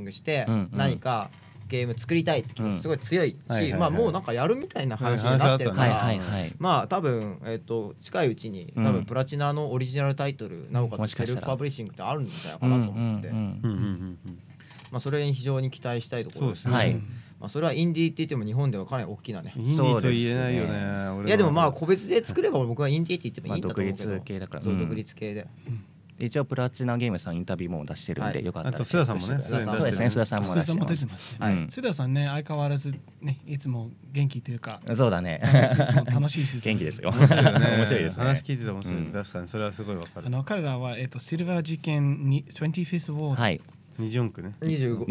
Speaker 4: ングして
Speaker 2: うんうん
Speaker 4: 何かゲーム作りたいって気持ちすごい強いし、
Speaker 3: はいはいはい
Speaker 4: まあもうなんかやるみたいな話になってるか
Speaker 2: はい
Speaker 4: ら、
Speaker 2: はいはい。
Speaker 4: まあ多分近いうちに多分プラチナのオリジナルタイトルなおかつセルフパブリッシングってあるんじゃないかなと思って、
Speaker 2: うんうん
Speaker 3: うんうんうん
Speaker 4: まあそれに非常に期待したいところですね。
Speaker 3: そうですね
Speaker 2: はい
Speaker 4: まあそれはインディーって言っても日本ではかなり大きなね。
Speaker 3: インディーと言えないよね。俺はい
Speaker 4: やでもまあ個別で作れば僕はインディーって言ってもいいんだと思うけど、
Speaker 2: 独立系だから
Speaker 4: そう独立系で。
Speaker 2: 一応プラチナゲームさんインタビューも出してるんで、
Speaker 4: はい
Speaker 2: よかったら
Speaker 3: あと須田さんもね
Speaker 2: チェックしてくださいそうですね、須田さんも
Speaker 1: それさんも出
Speaker 2: 出してます。
Speaker 1: てます。
Speaker 4: はい
Speaker 2: うん
Speaker 1: 須田さんね、相変わらずね、いつも元気というか、
Speaker 2: そうだね。
Speaker 1: 楽しいし、
Speaker 2: 元気ですよ。
Speaker 3: 面白いよね
Speaker 2: 面白いですね。
Speaker 3: 話聞いてて面白い、
Speaker 2: うん
Speaker 3: 確かにそれはすごいわかる。
Speaker 1: 彼らはシルバー事件に 25th Award
Speaker 2: はい。
Speaker 3: 24区ね。
Speaker 4: 25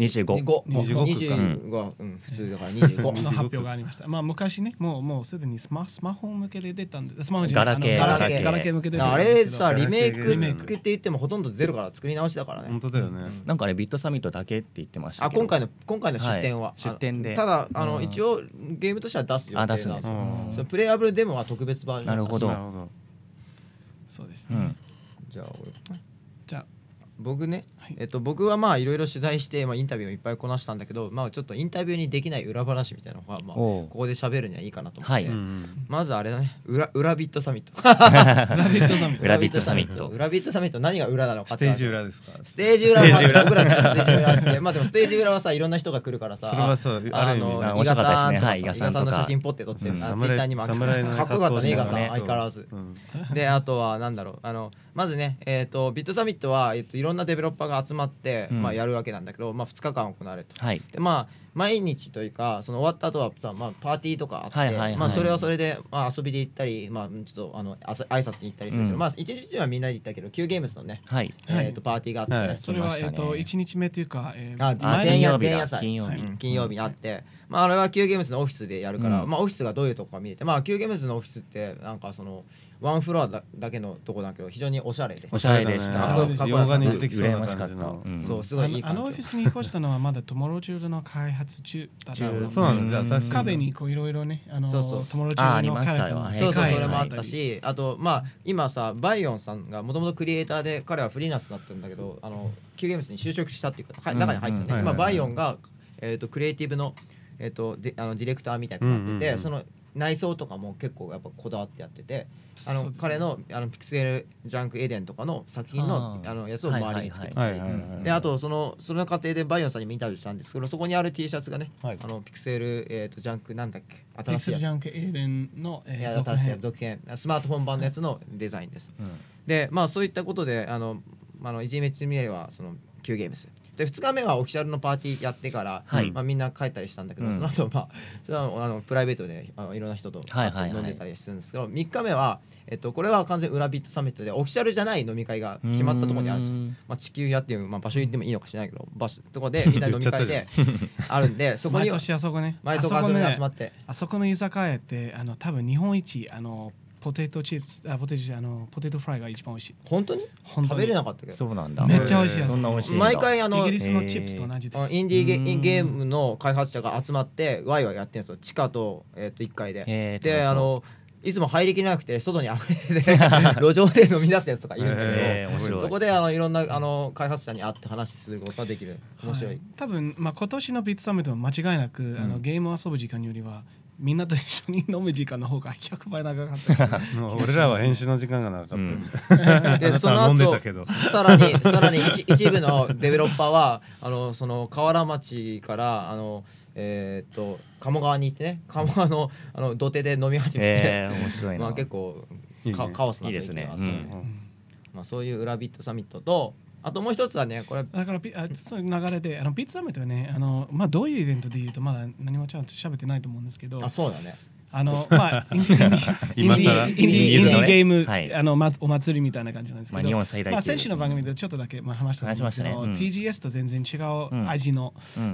Speaker 1: 25
Speaker 4: は普通だから25
Speaker 1: の発表がありました。まあ昔ね、もうすでにスマホ向けで出たんで、スマホじゃない
Speaker 2: ガラケー
Speaker 1: ガラケー向けで出た
Speaker 4: あ
Speaker 1: んですけど
Speaker 4: れさリメイク
Speaker 3: リメイク
Speaker 4: って言ってもほとんどゼロから作り直しだからね
Speaker 3: 本。当だよね。
Speaker 2: なんかね、ビットサミットだけって言ってましたけど。
Speaker 4: 今回の出展は、
Speaker 2: はい出展で
Speaker 4: ただ
Speaker 2: うん
Speaker 4: 一応ゲームとしては出す予定なんですよ。
Speaker 2: 出すんですよ
Speaker 3: うん
Speaker 4: そのプレイアブルデモは特別バージョン
Speaker 2: なるほど
Speaker 3: なるほど。
Speaker 1: そうですね。
Speaker 2: うん。
Speaker 4: じゃあ
Speaker 1: じゃあ
Speaker 4: 僕ね、
Speaker 1: はい
Speaker 4: 僕はまあいろいろ取材して、まあ、インタビューをいっぱいこなしたんだけど、まあ、ちょっとインタビューにできない裏話みたいなのが、まあ、
Speaker 2: おう
Speaker 4: ここで喋るにはいいかなと思って、
Speaker 2: はい
Speaker 3: うん
Speaker 4: まずあれだね裏ビットサミット
Speaker 1: ラビットサミット
Speaker 2: 裏ビットサミット
Speaker 4: 裏ビットサミット何が裏なのか
Speaker 3: ステージ裏ですか。
Speaker 4: ステージ裏は僕らステージ裏ってまあでもステージ裏はさいろんな人が来るからさ
Speaker 3: それはそうある意味
Speaker 2: あ
Speaker 4: 伊賀さんとか
Speaker 2: 面白かったですねはい伊賀さんとか
Speaker 4: 伊賀さんの写真ポッて撮って
Speaker 2: うん
Speaker 4: ツイッターにもかっ
Speaker 3: 侍の
Speaker 4: こよかったね伊賀さん
Speaker 2: ね
Speaker 4: 相変わらず
Speaker 3: うん
Speaker 4: であとはなんだろうまずねビットサミットは、いろんなデベロッパーが集まって、
Speaker 2: うん
Speaker 4: まあ、やるわけなんだけど、まあ、2日間行われると。
Speaker 2: はい。
Speaker 4: でまあ毎日というかその終わった後はさ、まあ、パーティーとかあって、
Speaker 2: はいはいはい
Speaker 4: まあ、それはそれで、まあ、遊びで行ったり、まあ、ちょっと挨拶に行ったりするけど、
Speaker 2: うん
Speaker 4: まあ一日にはみんなで行ったけど Q ゲームズのね、
Speaker 2: はい。
Speaker 1: はい
Speaker 4: パーティーがあって、
Speaker 3: はい
Speaker 1: それは
Speaker 2: 来ましたね
Speaker 1: 1日目というか、
Speaker 4: 前夜
Speaker 2: 金曜日だ
Speaker 4: 前夜祭
Speaker 2: 金曜日
Speaker 4: うん金曜日にあって、まあ、あれは Q ゲームズのオフィスでやるから、
Speaker 2: うん
Speaker 4: まあ、オフィスがどういうとこか見れて、まあ、Q ゲームズのオフィスってなんかそのワンフロアだけのとこだけど非常におしゃれで、
Speaker 2: おしゃれでした。
Speaker 4: かっこよかった
Speaker 3: 洋画に出てきそうな
Speaker 2: 羨ましかった。
Speaker 3: 感じの。
Speaker 2: うん
Speaker 4: そうすごいいい環境
Speaker 1: あのオフィスに越したのはまだトモローチュールの開発中だったので
Speaker 3: そうなんだ。じゃあ確かに。
Speaker 1: 壁にこういろいろね、
Speaker 4: そうそう
Speaker 1: トモローチュールの
Speaker 2: ありましたよ
Speaker 1: 開発の
Speaker 2: はい
Speaker 4: そうそう
Speaker 1: でかい
Speaker 4: それもあったし、あとまあ今さバイオンさんがもともとクリエイターで彼はフリーランスになってるんだけどQ ゲームズに就職したっていうか中に入ってるんで、
Speaker 3: うん
Speaker 4: 今バイオンがクリエイティブのディレクターみたいになってて、
Speaker 3: うんうんうん
Speaker 4: その内装とかも結構やっぱこだわってやってて
Speaker 1: そうですね
Speaker 4: 彼のピクセルジャンクエデンとかの作品のやつを周りに作ってて、
Speaker 3: はいはいはい。
Speaker 4: であとその過程でバイオンさんにもインタビューしたんですけどそこにある T シャツがね、
Speaker 3: はい
Speaker 4: ピクセル、ジャンクなんだっけ
Speaker 1: ピクセルジ
Speaker 4: 新しいや
Speaker 1: ャンクエーデンの、
Speaker 4: ついや
Speaker 1: 続
Speaker 4: 新しいや
Speaker 1: 編
Speaker 4: つ続編スマートフォン版のやつのデザインです、
Speaker 2: うん
Speaker 4: でまあそういったことで1日目はその Q ゲームスで2日目はオフィシャルのパーティーやってから、
Speaker 2: はい
Speaker 4: まあ、みんな帰ったりしたんだけど、
Speaker 2: うん
Speaker 4: その後まあそれはプライベートでいろんな人と
Speaker 2: はいはいはい
Speaker 4: 飲んでたりするんですけど、3日目は、これは完全裏ビットサミットでオフィシャルじゃない飲み会が決まったところにあるんですよ。まあ、地球屋っていう、まあ、場所言ってもいいのかしれないけど場所とこでみんな飲み会であるんでそこに
Speaker 1: 毎年あそこね
Speaker 4: 毎年
Speaker 1: あそこね
Speaker 4: 集まって
Speaker 1: あそこの居酒屋って多分日本一ポテトチップスポテトフライが一番美味しい。
Speaker 4: 本当に
Speaker 1: 本当に
Speaker 4: 食べれなかったけど
Speaker 2: そうなんだ。
Speaker 1: めっちゃ美味しいやつ
Speaker 2: そんな美味しいんだ。
Speaker 4: 毎回
Speaker 1: イギリスのチップスと同じです。
Speaker 4: インディーゲームの開発者が集まってワイワイやってるんですよ地下と、1階で。で
Speaker 2: 楽しそ
Speaker 4: いつも入りきれなくて外にあふれて路上で飲み出すやつとかいるんだけ
Speaker 2: 面白い
Speaker 4: どそこでいろんな開発者に会って話することができる面白い、
Speaker 1: 多分、まあ、今年のビットサミットは間違いなく、ゲームを遊ぶ時間よりはみんなと一緒に飲む時間の方が100倍長かった
Speaker 3: もう俺らは編集の時間が長かった。
Speaker 4: でその
Speaker 3: 飲んで
Speaker 4: 後
Speaker 3: たけど。
Speaker 4: さらに一部のデベロッパーはその河原町から鴨川に行ってね鴨川の土手で飲み始めて、
Speaker 2: 面白いな。
Speaker 4: まあ結構
Speaker 3: いいね
Speaker 4: カオスない
Speaker 2: いですね
Speaker 4: 雰囲気があったまあそういう裏ビットサミットとあともう一つはねこれ
Speaker 1: だからそういう流れでビットサミットはねまあ、どういうイベントで言うとまだ何もちゃんと喋ってないと思うんですけど
Speaker 4: そうだね
Speaker 1: まあインディーゲーム、
Speaker 2: はい
Speaker 1: お祭りみたいな感じなんですけど、
Speaker 2: まあ日本最大級
Speaker 1: まあ、先週の番組でちょっとだけ話したんですけど、TGS と全然違う味の、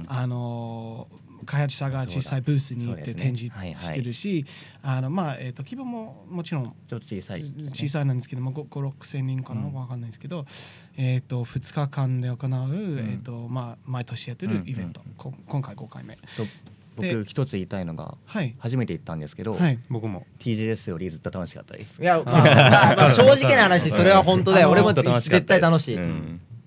Speaker 1: 開発者が実際ブースに行って展示してるし、まあ規模ももちろん
Speaker 2: ちょっと
Speaker 1: 小さいなんですけども5、6千人かな、わかんないですけど、2日間で行う、まあ、毎年やってるイベント、今回5回目。
Speaker 2: 僕一つ言いたいのが、初めて行ったんですけど、
Speaker 3: 僕も
Speaker 2: TGS よりずっと楽しかったです。
Speaker 4: いやまあ正直な話それは本当だよ俺も絶対楽しい。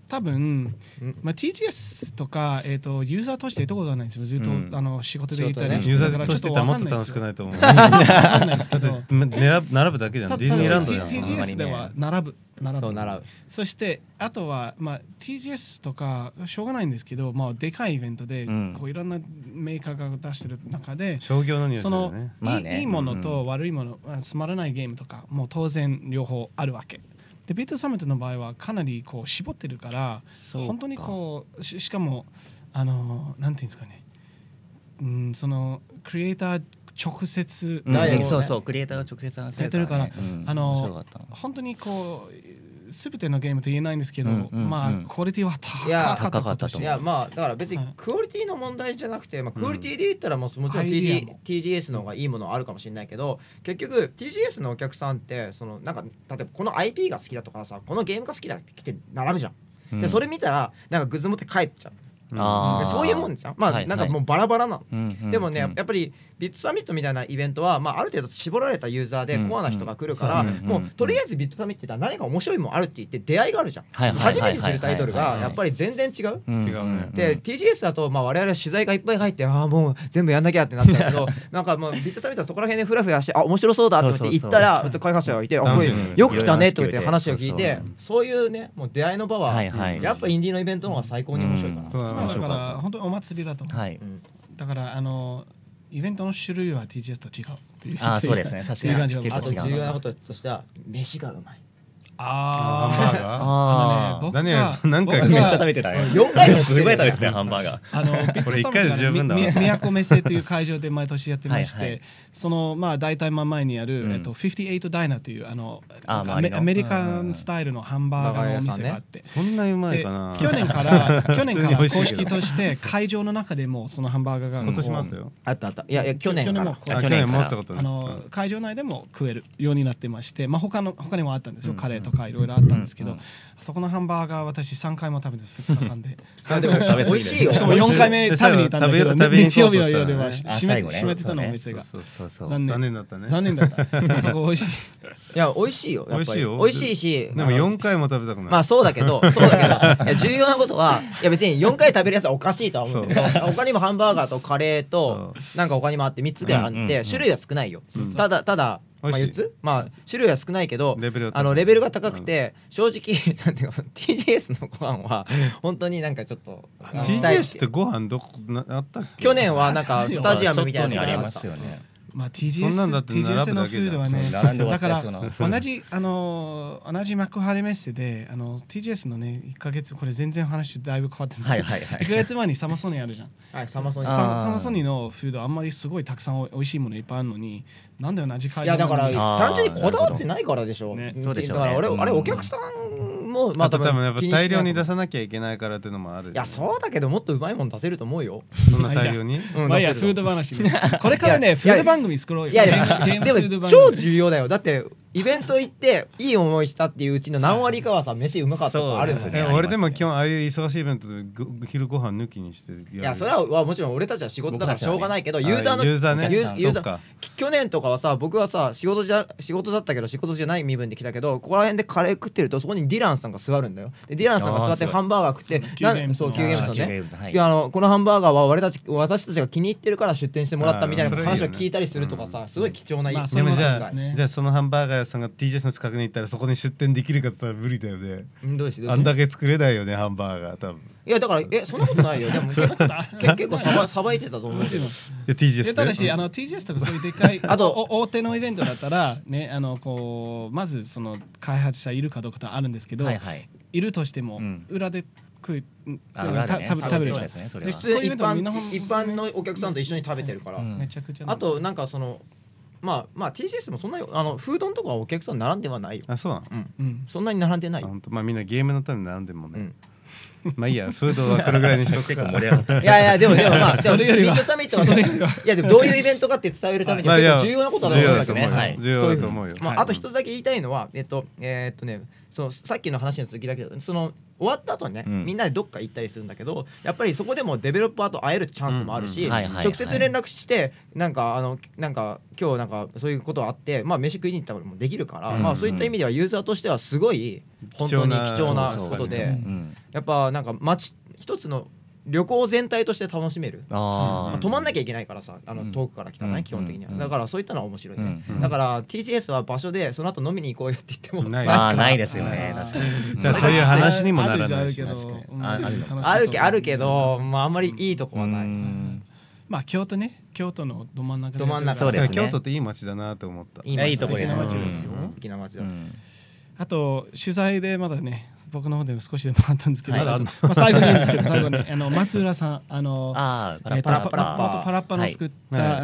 Speaker 1: 多分、TGS とか、ユーザーとして行ったことはないんですよ。ずっと、仕事で行ったりして、
Speaker 3: ユーザーとして行ったらもっと楽しくないと思う。
Speaker 1: わかんないですけど、
Speaker 3: 並ぶだけじゃん。ディズニーランドじゃん。
Speaker 1: TGS では並ぶ。
Speaker 4: 習う。
Speaker 1: そしてあとは、TGS とかしょうがないんですけど、でかいイベントで、こういろんなメーカーが出してる中で
Speaker 3: 商業のニュース
Speaker 1: その
Speaker 3: だよね。
Speaker 1: いいものと悪いもの、つまらないゲームとかもう当然両方あるわけで、ビットサミットの場合はかなりこう絞ってるから、本当にこう しかもなんていうんですかね、そのクリエイター直接
Speaker 2: そうクリエイターが直接話
Speaker 1: やってるから、本当にこう全てのゲームと言えないんですけど、クオリティは高かったと思う。
Speaker 4: いやだから別にクオリティの問題じゃなくて、クオリティで言ったらもちろん TGS の方がいいものあるかもしれないけど、結局 TGS のお客さんってそのなんか例えばこの IP が好きだとかさ、このゲームが好きだって来て並ぶじゃん。でそれ見たらなんかグッズ持って帰っちゃう。そういうもんじゃん。なんかもうバラバラなの。でもね、やっぱりビットサミットみたいなイベントは、ある程度絞られたユーザーでコアな人が来るから、もうとりあえずビットサミットって何か面白いもんあるって言って出会いがあるじゃん。初めて知るタイトルがやっぱり全然違う。で TGS だと我々取材がいっぱい入って、もう全部やんなきゃってなっちゃうけど、なんかもうビットサミットはそこら辺でフラフラして、面白そうだって言って行ったら開発者がいて、これよく来たねって言って話を聞いて、そういうねもう出会いの場はやっぱインディーのイベントの方が最高に面白いかな。
Speaker 1: だから本当にお祭りだと思う。だからイベントの種類は TGS と違うっていう。
Speaker 2: そうですね、確かに。
Speaker 4: あと重要なこととしては飯がうまい。
Speaker 1: 僕
Speaker 3: 何や何回
Speaker 2: めっちゃ食べてたね。
Speaker 4: 4回も
Speaker 2: すごい食べてたよハンバーガー。
Speaker 3: これ1回で十分だわ。
Speaker 1: 都メッセという会場で毎年やってまして、その大体前にある58ダイナーというアメリカンスタイルのハンバーガーのお店があって、
Speaker 3: そんなうまいかな。
Speaker 1: 去年から公式として会場の中でもそのハンバーガーが
Speaker 3: 今年もあったよ。
Speaker 4: あった。いや去年から
Speaker 3: 去年もあったことね。
Speaker 1: 会場内でも食えるようになってまして、他にもあったんですよ。カレーとかいろいろあったんですけど、そこのハンバーガー私3回も食べて2日間で
Speaker 4: でも美味しいよ。
Speaker 1: しかも4回目食べに行ったんだけど、日曜日の夜は閉めてたのお店が。
Speaker 3: 残念だったね。
Speaker 1: 残念だった。そこ美味しい。
Speaker 4: いや美味しいよ。やっぱり美味しいし、
Speaker 3: でも4回も食べたくない。
Speaker 4: そうだけど重要なことは、別に4回食べるやつはおかしいとは思うけど、他にもハンバーガーとカレーとなんか他にもあって3つぐらいあって種類は少ないよ。ただ種類は少ないけどレベルが高くて、正直なんていうか TGS のご飯は本当になんかちょっと
Speaker 3: TGS ってご飯どこあったっけ？
Speaker 4: 去年はなんかスタジアムみたいなのがありますよね。
Speaker 1: TGS のフードはね、だから同じ幕張メッセでTGS のね1ヶ月、これ全然話だいぶ変わってるんですけど、1ヶ月前にサマソニーあるじゃん。サマソニーのフードあんまりすごいたくさん美味しいものいっぱいあるのに、なんで同じ会場。
Speaker 4: いやだから単純にこだわってないからでしょ。
Speaker 2: そうでしょうね。
Speaker 4: だからあれお客さんも
Speaker 3: 多分やっぱ大量に出さなきゃいけないからっていうのもある。
Speaker 4: いやそうだけどもっとうまいもの出せると思うよ。
Speaker 3: そんな大量に。
Speaker 1: フード話。これからねフード番組作ろうよ。
Speaker 4: いやでも超重要だよ。だってイベント行っていい思いしたっていううちの何割かはさ、飯うまかったとかあるもんね。
Speaker 3: 俺でも基本ああいう忙しいイベントで昼ご飯抜きにしてる。
Speaker 4: いやそれはもちろん俺たちは仕事だからしょうがないけど、ユーザー去年とかはさ、僕はさ仕事だったけど仕事じゃない身分で来たけど、ここら辺でカレー食ってるとそこにディランさんが座るんだよ。でディランさんが座ってハンバーガー食って、
Speaker 1: キューゲームズ
Speaker 4: のね、このハンバーガーは私たちが気に入ってるから出店してもらったみたいな話を聞いたりするとかさ、すごい貴重な。
Speaker 3: でもじゃあそのハンバーガー屋さんが TGS の近くに行ったらそこに出店できるかって言ったら無理だよね。あんだけ作れないよねハンバーガー多分。
Speaker 4: いやだからそんなことないよ。でも結構さばいてたと思うけど。
Speaker 1: ただしTGS とかそういうでかいあと大手のイベントだったらね、こうまずその開発者いるかどうかとあるんですけど、いるとしても裏で食べるじゃん。
Speaker 4: 普通一般のお客さんと一緒に食べてるから。
Speaker 1: めちゃくちゃ。
Speaker 4: あとなんかそのTGS もそんなにフードンとかお客さん並んではないよ。
Speaker 3: あ、そうな
Speaker 4: の。そんなに並んでないよ。
Speaker 3: みんなゲームのために並んでるもんね。まあいいや、フードはこれぐらいにしとくか。
Speaker 4: いやでもビットサミットはいやでもどういうイベントかって伝えるために結構重要なことだと思うんだけど、
Speaker 3: 重要だと思うよ。
Speaker 4: あと一つだけ言いたいのはそのさっきの話の続きだけど、その終わった後にね、みんなでどっか行ったりするんだけど、やっぱりそこでもデベロッパーと会えるチャンスもあるし、直接連絡してなんか今日なんかそういうことあって、まあ飯食いに行ったりもできるから、まあそういった意味ではユーザーとしてはすごい本当に貴重なことで、やっぱなんか一つの旅行全体として楽しめる。泊まんなきゃいけないからさ、遠くから来たらね、基本的には。だからそういったのは面白いね。だから TGS は場所でその後飲みに行こうよって言っても
Speaker 2: ないですよね。確かに。
Speaker 3: そういう話にもならないし。
Speaker 4: あるけど、まああんまりいいとこはない。
Speaker 1: まあ京都のど真ん中。
Speaker 2: そうですね。
Speaker 3: 京都っていい街だなと思った。
Speaker 2: いいとこです
Speaker 1: よ。
Speaker 4: 素敵な街だ。
Speaker 1: あと取材でまだね、僕の方でも少しでもあったんですけど、最後に言うんですけど、最後に松浦さん、パラッパの作った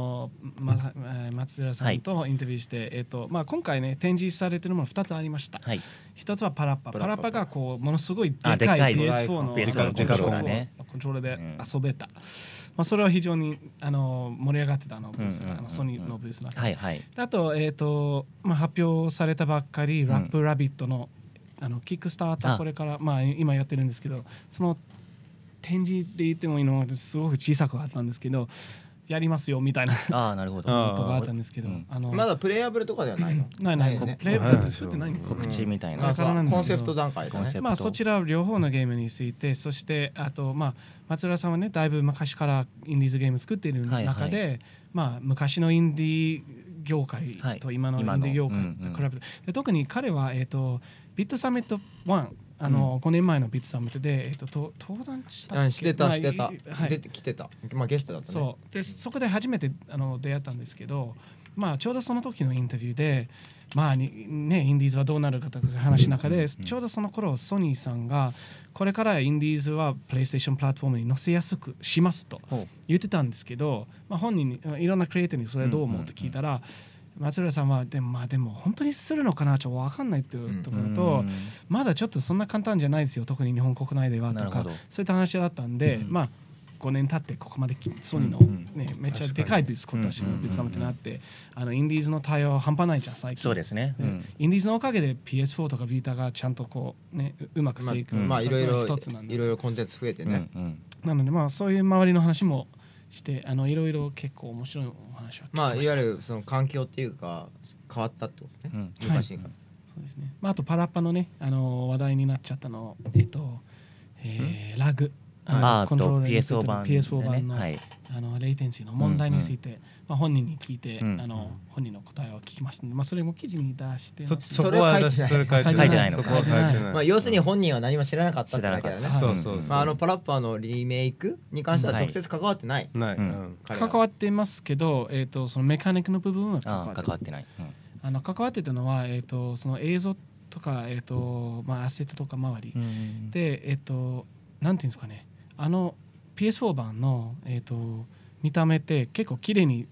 Speaker 1: 松浦さんとインタビューして、まあ今回ね展示されてるもの2つありました。一つはパラッパがこうものすごいでかい PS4 のコントローラーで遊べた。まあそれは非常に盛り上がってたブース、ソニーのブースの中で。あとまあ発表されたばっかりラップラビットのキックスターター、これからまあ今やってるんですけど、その展示で言ってもいいのはすごく小さくあったんですけど、やりますよみたいなことがあったんですけど、
Speaker 4: まだプレイアブルとかではないの？
Speaker 1: ないプレイアブルって作ってないんですよ。
Speaker 2: 告知みたいな
Speaker 4: コンセプト段階でね。
Speaker 1: まあそちら両方のゲームについて、そしてあとまあ松浦さんはねだいぶ昔からインディーズゲーム作っている中で、まあ昔のインディー業界と今のインディー業界と比べて、特に彼はビットサミット1、5年前のビットサミットで登壇
Speaker 4: してた出てきてた、まあゲストだったね。
Speaker 1: そうでそこで初めて出会ったんですけど、まあちょうどその時のインタビューで、まあねインディーズはどうなるかという話の中で、ちょうどその頃ソニーさんがこれからインディーズはプレイステーションプラットフォームに載せやすくしますと言ってたんですけど、まあ本人にいろんなクリエイターにそれどう思うと聞いたら、松浦さんはでも本当にするのかなちょっと分かんないっていうところと、まだちょっとそんな簡単じゃないですよ、特に日本国内ではとか、そういった話だったんで、まあ5年経ってここまでソニーのねめっちゃでかいビスコットしビスサムってなって、インディーズの対応半端ないじゃん最近。
Speaker 2: そうですね。
Speaker 1: インディーズのおかげで PS4 とかビータがちゃんとこうねうまく成功
Speaker 4: した
Speaker 1: 一つなんで、
Speaker 4: いろいろコンテンツ増えてね。
Speaker 1: なのでまあそういう周りの話もしていろいろ結構面白いお話を聞きました。
Speaker 4: まあいわゆるその環境っていうか変わったってことね、昔から。
Speaker 1: そうですね。まああとパラッパのね話題になっちゃったのラグ
Speaker 2: コントローラー PS4 版の
Speaker 1: レイテンシーの問題について本人に聞いて本人の答えを聞きましたので、それも記事に出してます。
Speaker 3: そこは書いてないの
Speaker 4: か。要するに本人は何も知らなかったってだけだね。パラッパーのリメイクに関しては直接関わってない。
Speaker 1: 関わってますけど、そのメカニックの部分は関
Speaker 2: わってない。
Speaker 1: 関わってたのはその映像とかアセットとか周りでなんていうんですかね、PS4 版の見た目って結構綺麗に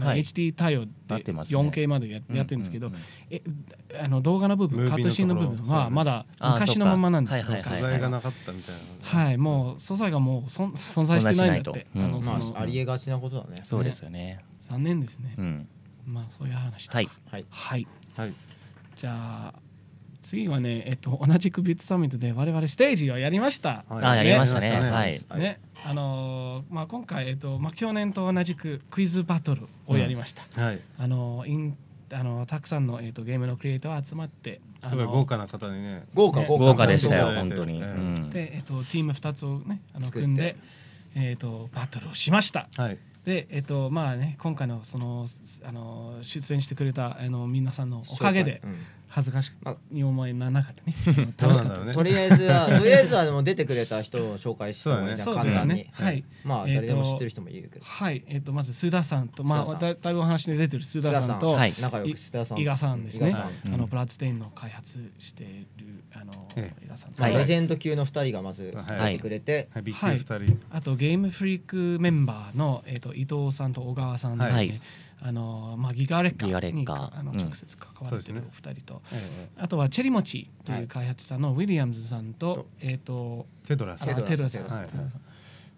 Speaker 1: HD 対応で 4K までやってるんですけど、動画の部分カットシーンの部分はまだ昔のままなんですよ。
Speaker 3: 素材がなかったみたい
Speaker 1: な。はい、もう素材がもう存在してないんだって。
Speaker 4: ありえがちなことだね。
Speaker 2: そうですよね。
Speaker 1: 残念ですね。まあそういう話とか。はい。じゃあ次はね、同じくビットサミットで我々ステージをやりました。
Speaker 2: やりましたね。はい。
Speaker 1: ね、まあ今回去年と同じくクイズバトルをやりました。たくさんのゲームのクリエイターが集まって、
Speaker 3: すごい豪華な方にね。
Speaker 2: 豪華でしたよ本当に。
Speaker 1: でチーム2つをね組んでバトルをしました。でまあね今回のその出演してくれた皆さんのおかげで。恥ずかしい思いにならなかったね。楽しかったです。
Speaker 4: とりあえずはでも出てくれた人を紹介してもいいな、簡単に。まあ誰でも知ってる人もいるけど。
Speaker 1: はい、まず須田さんと、まあだいぶお話に出てる須田さんと伊賀さんですね。ブラッドステインの開発している伊賀さん。
Speaker 4: レジェンド級の2人がまず出てくれて、
Speaker 1: あとゲームフリークメンバーの伊藤さんと小川さんですね。ギガレッカーに直接関わっているお二人と、あとはチェリモチという開発者のウィリアムズさんと
Speaker 3: テドラさん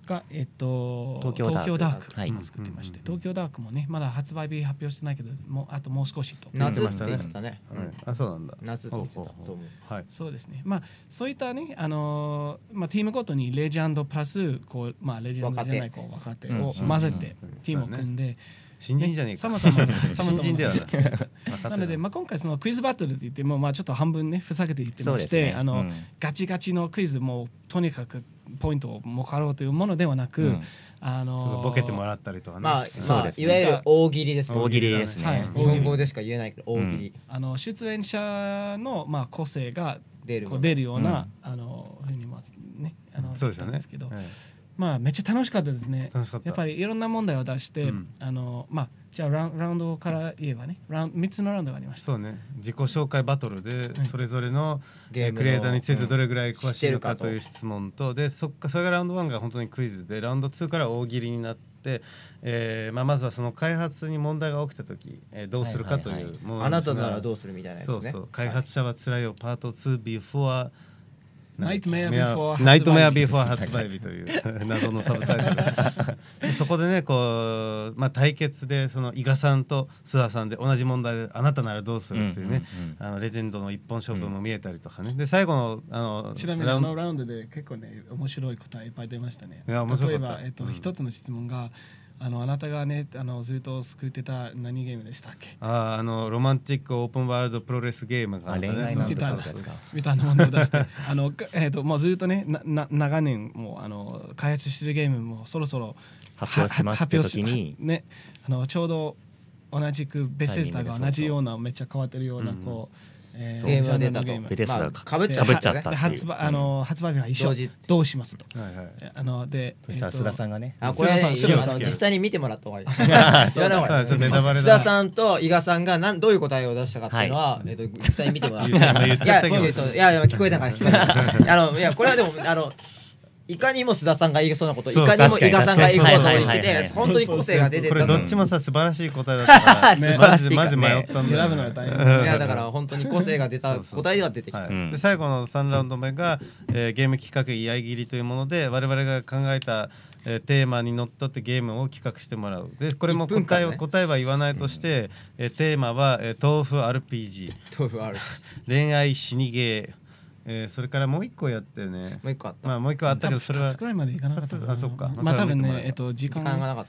Speaker 1: が
Speaker 2: 東京
Speaker 1: ダーク
Speaker 2: はい
Speaker 1: 作ってまして、東京ダークもねまだ発売日発表してないけど、あともう少しと。
Speaker 4: 夏って言ってたね。
Speaker 3: あ、そうなんだ。
Speaker 4: 夏って言ってた。
Speaker 3: はい。
Speaker 1: そうですね。まあそういったねまあティームごとにレジェンドプラスこうまあレジェンドじゃないこう若手を混ぜてティームを組んで。
Speaker 3: 新人じゃねえか。
Speaker 1: そもそも
Speaker 3: 新人ではない。
Speaker 1: なのでまあ今回そのクイズバトルって言ってもまあちょっと半分ねふざけて言ってまして、ガチガチのクイズもとにかくポイントを儲かろうというものではなく、
Speaker 3: ボケてもらったりとかね。
Speaker 4: まあいわゆる大喜利ですね。
Speaker 2: 大喜利ですね。
Speaker 4: 日本語でしか言えないけど大喜利。
Speaker 1: 出演者のまあ個性が出るようなふうにもね
Speaker 3: そうですよね。
Speaker 1: まあめっちゃ楽しかったですね。
Speaker 3: 楽しかった。
Speaker 1: やっぱりいろんな問題を出して、まあじゃあラウンドから言えばね、3つのラウンドがありました。
Speaker 3: そうね。自己紹介バトルでそれぞれのクリエイターについてどれぐらい詳しいのかという質問と、でそれがラウンド1が本当にクイズで、ラウンド2から大喜利になって、まずはその開発に問題が起きた時どうするかという。
Speaker 4: あなたならどうするみたいなやつね。
Speaker 3: そうそう。開発者はつらいよパート2 before
Speaker 1: ナイトメア
Speaker 3: ビフォー発売日という謎のサブタイトルそこでねこう、対決でその伊賀さんと須田さんで同じ問題であなたならどうするっていうね、レジェンドの一本勝負も見えたりとかね。で最後の
Speaker 1: ちなみにラウンドで結構ね面白い答えいっぱい出ましたね。例えば一つの質問があなたがねずっと救ってた何ゲームでしたっけ？
Speaker 3: ロマンティックオープンワールドプロレスゲームが
Speaker 2: 恋愛なんだ
Speaker 1: みたいなものを出してもうずっとね長年もう開発してるゲームもそろそろ
Speaker 2: 発表しますって時に
Speaker 1: ねちょうど同じくベセスタが同じようなめっちゃ変わってるようなこう
Speaker 4: ゲームが出たと
Speaker 2: ベテスタが
Speaker 4: かぶっちゃった
Speaker 1: 発売日が一緒どうしますと。
Speaker 2: でそしたら須田さんがね
Speaker 4: これ実際に見てもらった方がいい。須田さんと伊賀さんがどういう答えを出したかっていうのは実際に見てもらって。いや聞こえたから聞こえた。いやこれはでもいかにも須田さんが言いそうなこと、いかにも伊賀さんが言いそうなことを言ってて、本当に個性が出てた。
Speaker 3: これどっちもさ素晴らしい答えだったからマジで迷ったんだよ。
Speaker 1: 選ぶのが大変。
Speaker 4: いやだから本当に個性が出た答えが出てきた。
Speaker 3: で最後の3ラウンド目がゲーム企画居合切りというもので、我々が考えたテーマにのっとってゲームを企画してもらう。でこれも答えは言わないとして、テーマは豆腐 RPG、恋愛死にゲー、それからもう一個やったよね。
Speaker 4: もう一個あった。
Speaker 3: もう一個あったけどそれは
Speaker 1: 2つくらいまでいかなかったかな。
Speaker 3: そっか。
Speaker 1: まあ多分ね時間が
Speaker 4: なかった。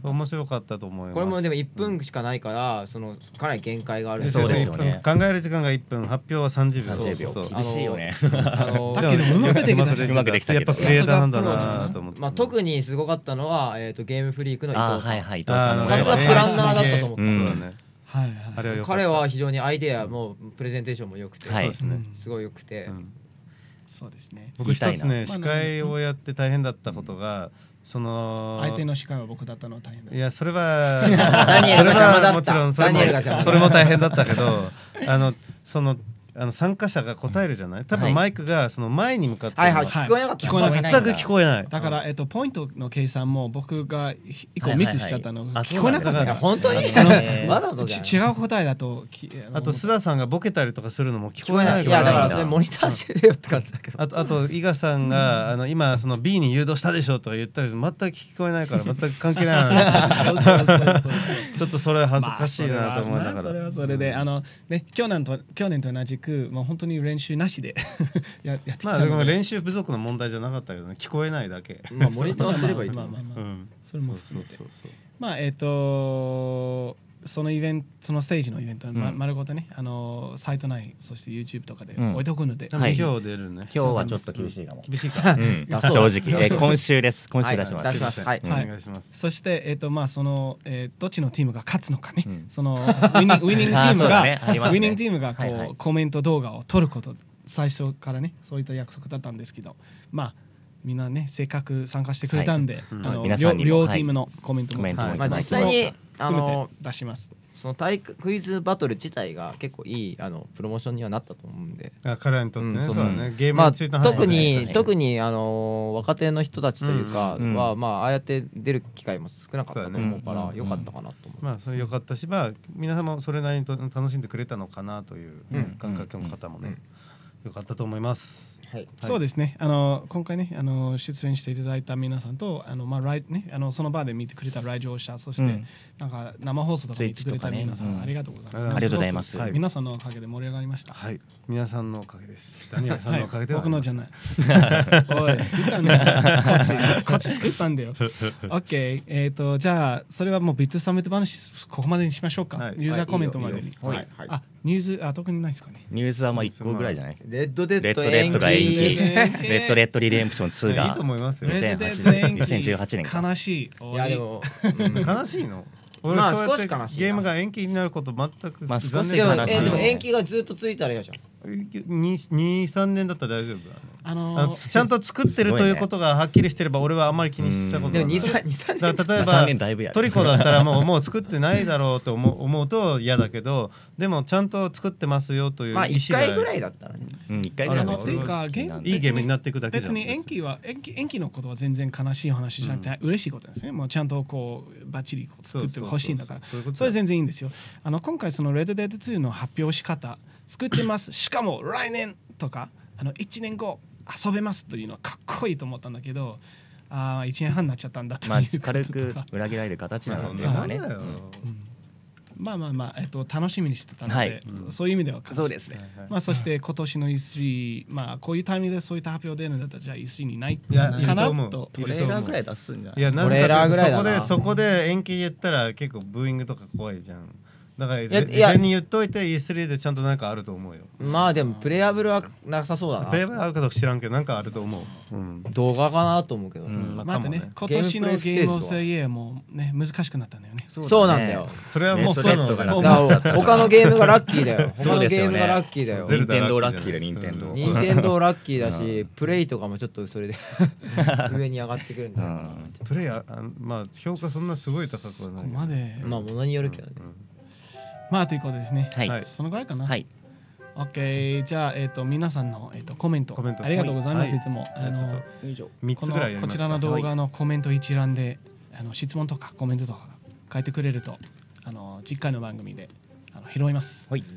Speaker 3: 面白かったと思います。
Speaker 4: これもでも1分しかないからかなり限界がある。
Speaker 2: そうですよね。
Speaker 3: 考える時間が1分、発表は30秒。
Speaker 2: 厳しいよね。
Speaker 1: だけどうまくできた。
Speaker 3: やっぱクリエイターなんだなと思って。
Speaker 4: 特にすごかったのはゲームフリークの伊藤さん。
Speaker 2: さ
Speaker 4: すがプランナーだったと思った。彼は非常にアイデアもプレゼンテーションも良くて、すごい良くて。
Speaker 1: そうですね。
Speaker 3: 僕一つね司会をやって大変だったことが、その
Speaker 1: 相手の司会は僕だったのは大変だった。
Speaker 3: いやそれは
Speaker 4: ダニエルが邪魔だった。
Speaker 3: もちろんそれも大変だったけど、その参加者が答えるじゃない。多分マイクがその前に向かって
Speaker 4: 聞こえなかった。
Speaker 3: 全く聞こえない。
Speaker 1: だからポイントの計算も僕が一個ミスしちゃったの。聞こえなかった。
Speaker 4: 本当にわざと
Speaker 1: 違う答えだと。
Speaker 3: あと須田さんがボケたりとかするのも聞こえないから。
Speaker 4: いやだからそれモニターしてるよって感じだけど。
Speaker 3: あと伊賀さんが今その B に誘導したでしょとか言ったり全く聞こえないから全く関係ない話。ちょっとそれは恥ずかしいなと思いながら。
Speaker 1: それはそれで去年と同じくもう本当に練習なしでやってきたので。
Speaker 3: でも練習不足の問題じゃなかったけどね、聞こえないだけ。
Speaker 4: モニターすればいいと思う。
Speaker 1: それも含めてそのイベント、そのステージのイベント丸ごとねサイト内そして YouTube とかで置いておくので、
Speaker 3: 今日出るね。
Speaker 2: 今日はちょっと厳しいかも。
Speaker 3: 厳しいか。
Speaker 2: 正直今週です。今週出します。
Speaker 3: はい、お願いします。
Speaker 1: そしてそのどっちのチームが勝つのかね、そのウィニングチームがこうコメント動画を撮ること、最初からねそういった約束だったんですけど、みんなねせっかく参加してくれたんで両チームのコメントも
Speaker 4: 実際に
Speaker 1: 出します。
Speaker 4: そのクイズバトル自体が結構いいプロモーションにはなったと思うんで、
Speaker 3: 彼らにとってね、そうだね、ゲームについての話
Speaker 4: も特に若手の人たちというかはああやって出る機会も少なかったと思うから良かったかなと思う。
Speaker 3: それ良かったし、皆さんもそれなりに楽しんでくれたのかなという感覚の方もね、良かったと思います。
Speaker 1: そうですね。今回ね、出演していただいた皆さんと、その場で見てくれた来場者、そして、なんか生放送とか見てくれた皆さん、ありがとうございます。
Speaker 2: ありがとうございます。
Speaker 1: 皆さんのおかげで盛り上がりました。
Speaker 3: はい、皆さんのおかげです。ダニエルさんのおかげでは
Speaker 1: 僕のじゃない。おい、救ったんだよ。こっち救ったんだよ。OK。じゃあ、それはもうビットサミット話、ここまでにしましょうか。ユーザーコメントまでに。ニュース、特にないですかね。
Speaker 2: ニュースはまあ1個ぐらいじゃない？
Speaker 4: レッドデッド
Speaker 2: が延期。レッドレッドリデンプション2が
Speaker 3: いいと思いますよ。
Speaker 2: 2018年か。
Speaker 1: 悲しい。
Speaker 4: いやでも
Speaker 3: 悲しいの？
Speaker 4: まあ少し悲しい。
Speaker 3: ゲームが延期になること全く
Speaker 2: まあ少し悲しい。
Speaker 4: でも延期がずっと続いたら嫌じゃん。
Speaker 3: 2,3 年だったら大丈夫だね。ちゃんと作ってるということがはっきりしてれば俺はあんまり気にしたことない。
Speaker 4: でも2,3
Speaker 3: 年例えばトリコだったらもう作ってないだろうと思うと嫌だけど、でもちゃんと作ってますよという意思が
Speaker 4: 1回ぐらいだったらね。
Speaker 2: 1回ぐらい
Speaker 1: っていうかいい
Speaker 3: ゲームになっていくだけじゃん。
Speaker 1: 別に延期のことは全然悲しい話じゃなくて嬉しいことですね。もうちゃんとこうバッチリ作ってほしいんだから、それ全然いいんですよ。今回そのレッドデッド2の発表仕方作ってます。しかも来年とか1年後遊べますというのはかっこいいと思ったんだけど、1年半になっちゃったんだということとか、
Speaker 2: 軽く裏切られる形なんだよね。
Speaker 1: まあ楽しみにしてたので、そういう意味では
Speaker 2: そうですね。
Speaker 1: そして今年の E3、こういうタイミングでそういった発表出るんだったらじゃあ E3 にないかなと。
Speaker 2: トレーラーぐらい出すんじゃない？
Speaker 3: いや、トレーラーぐらいだな。そこで延期言ったら結構ブーイングとか怖いじゃん。だから事前に言っといて E3 でちゃんとなんかあると思うよ。
Speaker 4: まあでもプレイアブルはなさそうだな。
Speaker 3: プレイアブルあるかどうか知らんけどなんかあると思う。
Speaker 4: 動画かなと思うけど。
Speaker 1: またね、今年のゲームオブザイヤーもね難しくなったんだよね。
Speaker 4: そうなんだよ。
Speaker 3: それはもう
Speaker 2: そうなの。
Speaker 4: 他のゲームがラッキーだよ。他のゲームがラッキーだよ。
Speaker 2: 任天堂ラッキーだ、任天堂。
Speaker 4: 任天堂ラッキーだし、プレイとかもちょっとそれで上に上がってくるんだよ。
Speaker 3: プレイまあ評価そんなすごい高くはない。
Speaker 4: まあものによるけどね。
Speaker 1: ということですね。そのぐらいかな。
Speaker 2: はい。
Speaker 1: OK。じゃあ、皆さんの、コメントありがとうございます。いつも。
Speaker 3: 3つぐらい
Speaker 1: こちらの動画のコメント一覧で、質問とかコメントとか書いてくれると、次回の番組で拾います。
Speaker 2: はい。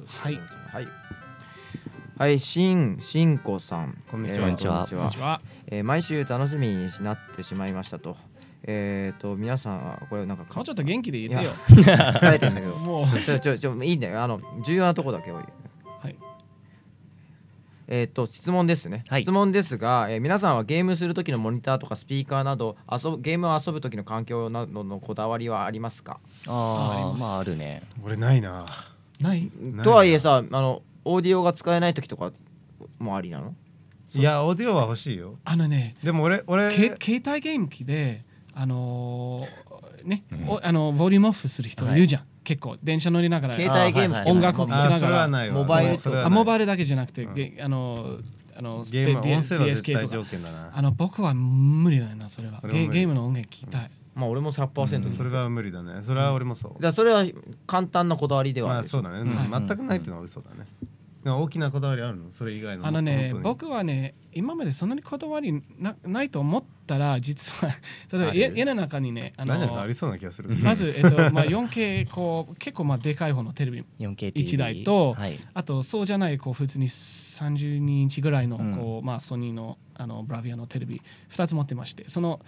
Speaker 4: はい、しんこさん。
Speaker 3: こんにちは。
Speaker 4: 毎週楽しみになってしまいましたと。皆さんはこれなんか
Speaker 1: もうちょっと元気で言ってよ。
Speaker 4: 疲れてんだけど
Speaker 1: もう
Speaker 4: いいんだよ。重要なとこだけ多い。質問ですね。質問ですが、皆さんはゲームする時のモニターとかスピーカーなどゲームを遊ぶ時の環境などのこだわりはありますか？
Speaker 2: あるね。
Speaker 3: 俺ないな。
Speaker 1: ない
Speaker 4: とはいえさ、オーディオが使えない時とかもありなの？
Speaker 3: いや、オーディオは欲しいよ。でも俺
Speaker 1: 携帯ゲーム機でボリュームオフする人いるじゃん。結構電車乗りながら
Speaker 4: 携帯ゲーム
Speaker 1: 音楽を聴きながら
Speaker 4: モバイ
Speaker 1: ルだけじゃなくて
Speaker 3: ゲーム音声は絶対条件だな。
Speaker 1: 僕は無理だよな。それはゲームの音源聞きたい。
Speaker 4: まあ俺も 100%
Speaker 3: それは無理だね。それは俺もそう。
Speaker 4: だそれは簡単なこだわりではある。
Speaker 3: そうだね。全くないっていうのは嘘だね。大きなこだわりあるの？それ以外の。
Speaker 1: 僕はね、今までそんなにこだわりないと思ったら、実は例えば家の中にね、
Speaker 3: ありそうな気がする。
Speaker 1: まず4K 結構でかい方のテレビ1台と、あとそうじゃない普通に32インチぐらいのソニーのブラビアのテレビ2つ持ってまして、その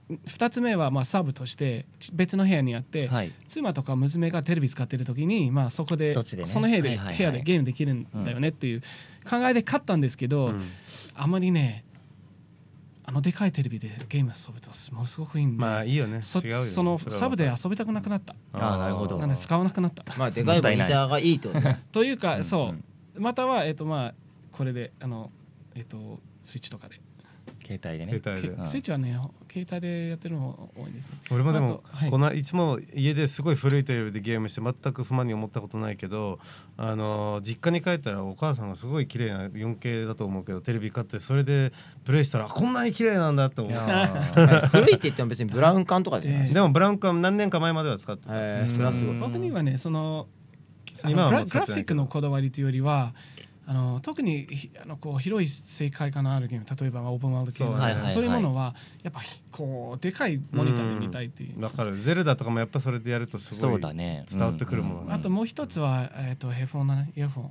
Speaker 1: 2つ目はサブとして別の部屋にあって、妻とか娘がテレビ使ってる時にそこでその部屋でゲームできるんだよねっていう考えで買ったんですけど、あまりねでかいテレビでゲーム遊ぶとものすごくいいんで、
Speaker 3: まあいいよね。
Speaker 1: そのサブで遊びたくなくなった。
Speaker 2: なるほど。
Speaker 1: なんで使わなくなった。
Speaker 4: でかいモニターがいいと
Speaker 1: というか、そうまたはこれでスイッチとかで。
Speaker 2: 携帯でね。
Speaker 1: スイッチはね、携帯でやってるの多いですね。
Speaker 3: 俺もでもいつも家ですごい古いテレビでゲームして全く不満に思ったことないけど、実家に帰ったらお母さんがすごい綺麗な 4K だと思うけどテレビ買ってそれでプレイしたらこんなに綺麗なんだって思う。
Speaker 4: 古いって言っても別にブラウン管とかじゃない。
Speaker 3: でもブラウン管何年か前までは使ってた。
Speaker 4: それはすごい。
Speaker 1: 僕にはね、グラフィックのこだわりというよりは特に広い世界観のあるゲーム、例えばオープンワールドゲーム、そういうものはやっぱでかいモニターで見たいっていう。
Speaker 3: だからゼルダとかもやっぱそれでやるとすごい伝わってくるもの。
Speaker 1: あともう一つはイヤホン。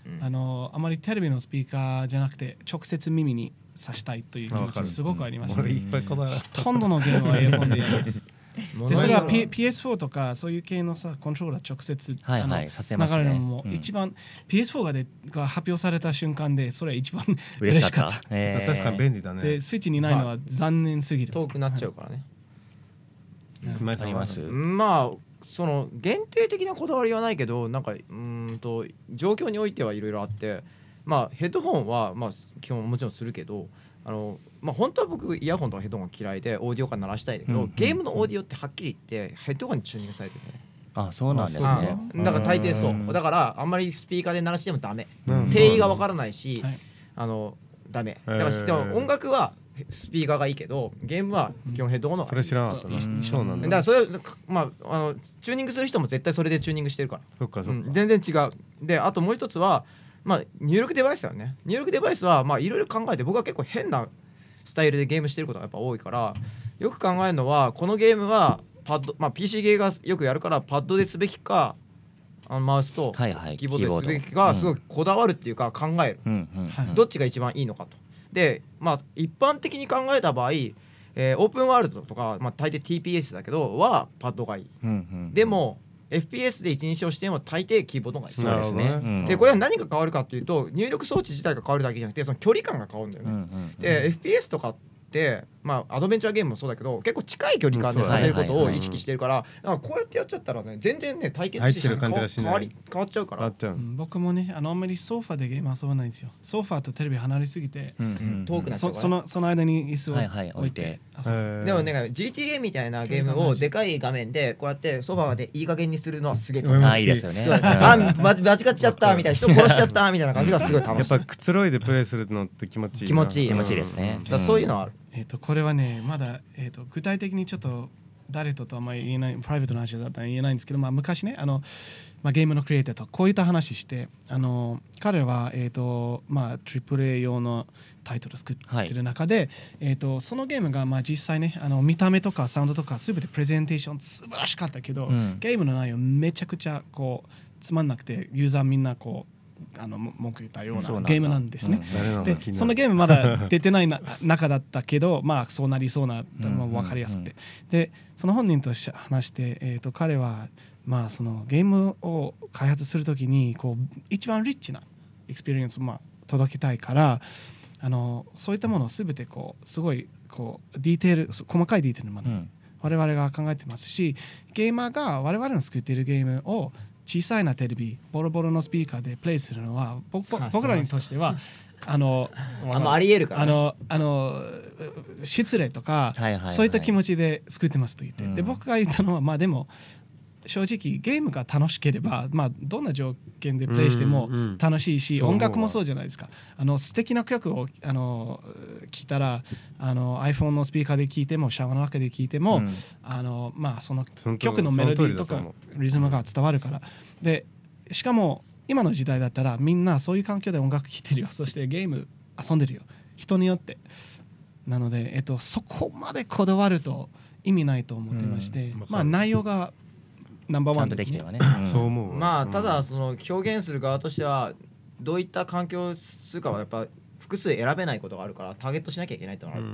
Speaker 1: あまりテレビのスピーカーじゃなくて直接耳に挿したいという気持ちすごくありました、
Speaker 3: 俺いっぱいこだわる。
Speaker 1: ほとんどのゲームはイヤホンでやりますでそれは、PS4 とかそういう系のさコントローラー直接つながるのも一番、PS4 が発表された瞬間でそれは一番嬉しかった。
Speaker 3: 確かに便利だね。
Speaker 1: でスイッチにないのは残念すぎる。
Speaker 4: 遠くなっちゃうからね。
Speaker 2: あります。
Speaker 4: まあその限定的なこだわりはないけど、なんか状況においてはいろいろあって、まあヘッドホンはまあ基本もちろんするけど。まあ、本当は僕イヤホンとかヘッドホン嫌いでオーディオから鳴らしたいんだけど、ゲームのオーディオってはっきり言ってヘッドホンにチューニングされてるね。
Speaker 2: あ、そうなんですね。
Speaker 4: だから大抵そうだからあんまりスピーカーで鳴らしてもダメ、定義がわからないし、ダメだから音楽はスピーカーがいいけどゲームは基本ヘッドホンの
Speaker 3: それ知らなかったな。そうなんだ。
Speaker 4: だからそれまあチューニングする人も絶対それでチューニングしてるから。
Speaker 3: そっかそっか。
Speaker 4: 全然違う。であともう一つはまあ入力デバイスだよね。入力デバイスはまあいろいろ考えて、僕は結構変なスタイルでゲームしてることがやっぱ多いから、よく考えるのはこのゲームはパッド、まあ、PC ゲーがよくやるからパッドですべきかマウスとキーボードですべきかすごいこだわるっていうか考える、どっちが一番いいのかと。でまあ一般的に考えた場合、オープンワールドとか、まあ、大抵 TPS だけどはパッドがいい、でもFPS で一日をしても大抵キーボードがいい。
Speaker 2: そうですね。
Speaker 4: でこれは何が変わるかっていうと、入力装置自体が変わるだけじゃなくてその距離感が変わるんだよね。で FPS とかってまあアドベンチャーゲームもそうだけど結構近い距離感でさせることを意識してるから、こうやってやっちゃったらね全然ね体験として変わっちゃうから。
Speaker 1: 僕もねあんまりソファでゲーム遊ばないんですよ。ソファとテレビ離れすぎて
Speaker 4: 遠くなっちゃうから、
Speaker 1: その間に椅子を置いて。
Speaker 4: でもね GTA みたいなゲームをでかい画面でこうやってソファでいい加減にするのはすげえ楽しい。
Speaker 2: いいですよね。
Speaker 4: 間違っちゃったみたいな、人殺しちゃったみたいな感じがすごい楽しい。
Speaker 3: やっぱくつろいでプレイするのって気持ちいい。
Speaker 4: 気持ちいい
Speaker 2: ですね。
Speaker 4: そういうのはある。
Speaker 1: これはねまだ、具体的にちょっと誰とあんまり言えない、プライベートな話だったら言えないんですけど、まあ、昔ねゲームのクリエイターとこういった話して彼は、まあ、AAA 用のタイトルを作ってる中で、そのゲームがまあ実際ね見た目とかサウンドとか全てプレゼンテーション素晴らしかったけど、ゲームの内容めちゃくちゃこうつまんなくてユーザーみんなこう文句言ったようなゲームなんですね。でそのゲームまだ出てない中だったけどまあそうなりそうな分かりやすくて、でその本人と話して、彼はまあそのゲームを開発するときにこう一番リッチなエクスペリエンスをまあ届けたいからそういったものを全てこうすごいこうディテール細かいディテールまで我々が考えてますし、ゲーマーが我々の作っているゲームを小さいなテレビボロボロのスピーカーでプレイするのは僕らにとしては
Speaker 4: ありえるから
Speaker 1: 失礼とかそういった気持ちで作ってますと言って、で僕が言ったのはまあでも正直ゲームが楽しければ、まあ、どんな条件でプレイしても楽しいし、音楽もそうじゃないですか。素敵な曲を聴いたらiPhone のスピーカーで聴いてもシャワーの中で聴いても、まあ、その曲のメロディーとかリズムが伝わるから。でしかも今の時代だったらみんなそういう環境で音楽聴いてるよ、そしてゲーム遊んでるよ、人によって。なので、そこまでこだわると意味ないと思ってまして、まあ内容がナンバーワンですね。
Speaker 3: そう思う。
Speaker 4: まあただその表現する側としてはどういった環境をするかはやっぱ複数選べないことがあるからターゲットしなきゃいけないってのがある。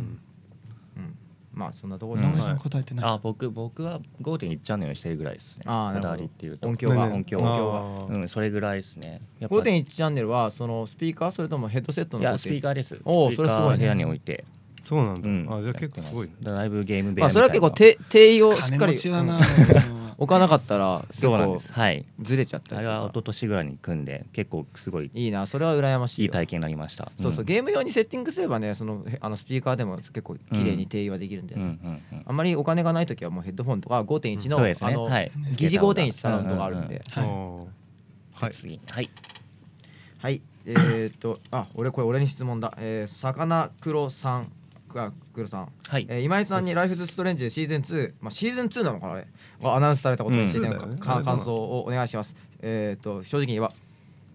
Speaker 4: まあそんなところですね。
Speaker 1: 答えてない。
Speaker 2: 僕は 5.1 チャンネルしてるぐらいですね。こだわりっていうと
Speaker 4: 音響が
Speaker 2: それぐらいですね。
Speaker 4: 5.1 チャンネルはそのスピーカーそれともヘッドセットの？
Speaker 2: いやスピーカーです。
Speaker 4: それすごい
Speaker 2: 部屋に置いて。
Speaker 3: そうなんだ。じゃあ結構すごい。
Speaker 2: ライブゲーム部
Speaker 4: 屋みたいな。それは結構定位をしっかり置かなかったら結構ずれちゃったりする。
Speaker 2: あれは一昨年ぐらいに組んで結構すごい
Speaker 4: いいな。それは羨ましい。
Speaker 2: いい体験になりました。
Speaker 4: そうゲーム用にセッティングすればね、そのスピーカーでも結構綺麗に定位はできるんで、あんまりお金がない時はもうヘッドフォンとか 5.1 の疑似 5.1 サウンドがあるんで。
Speaker 2: 次
Speaker 4: はい俺に質問だ。さかなクロさん、今井さんにライフズストレンジシーズン2、まあシーズン2なのかな、あれアナウンスされたことについての感想をお願いします。正直に言えば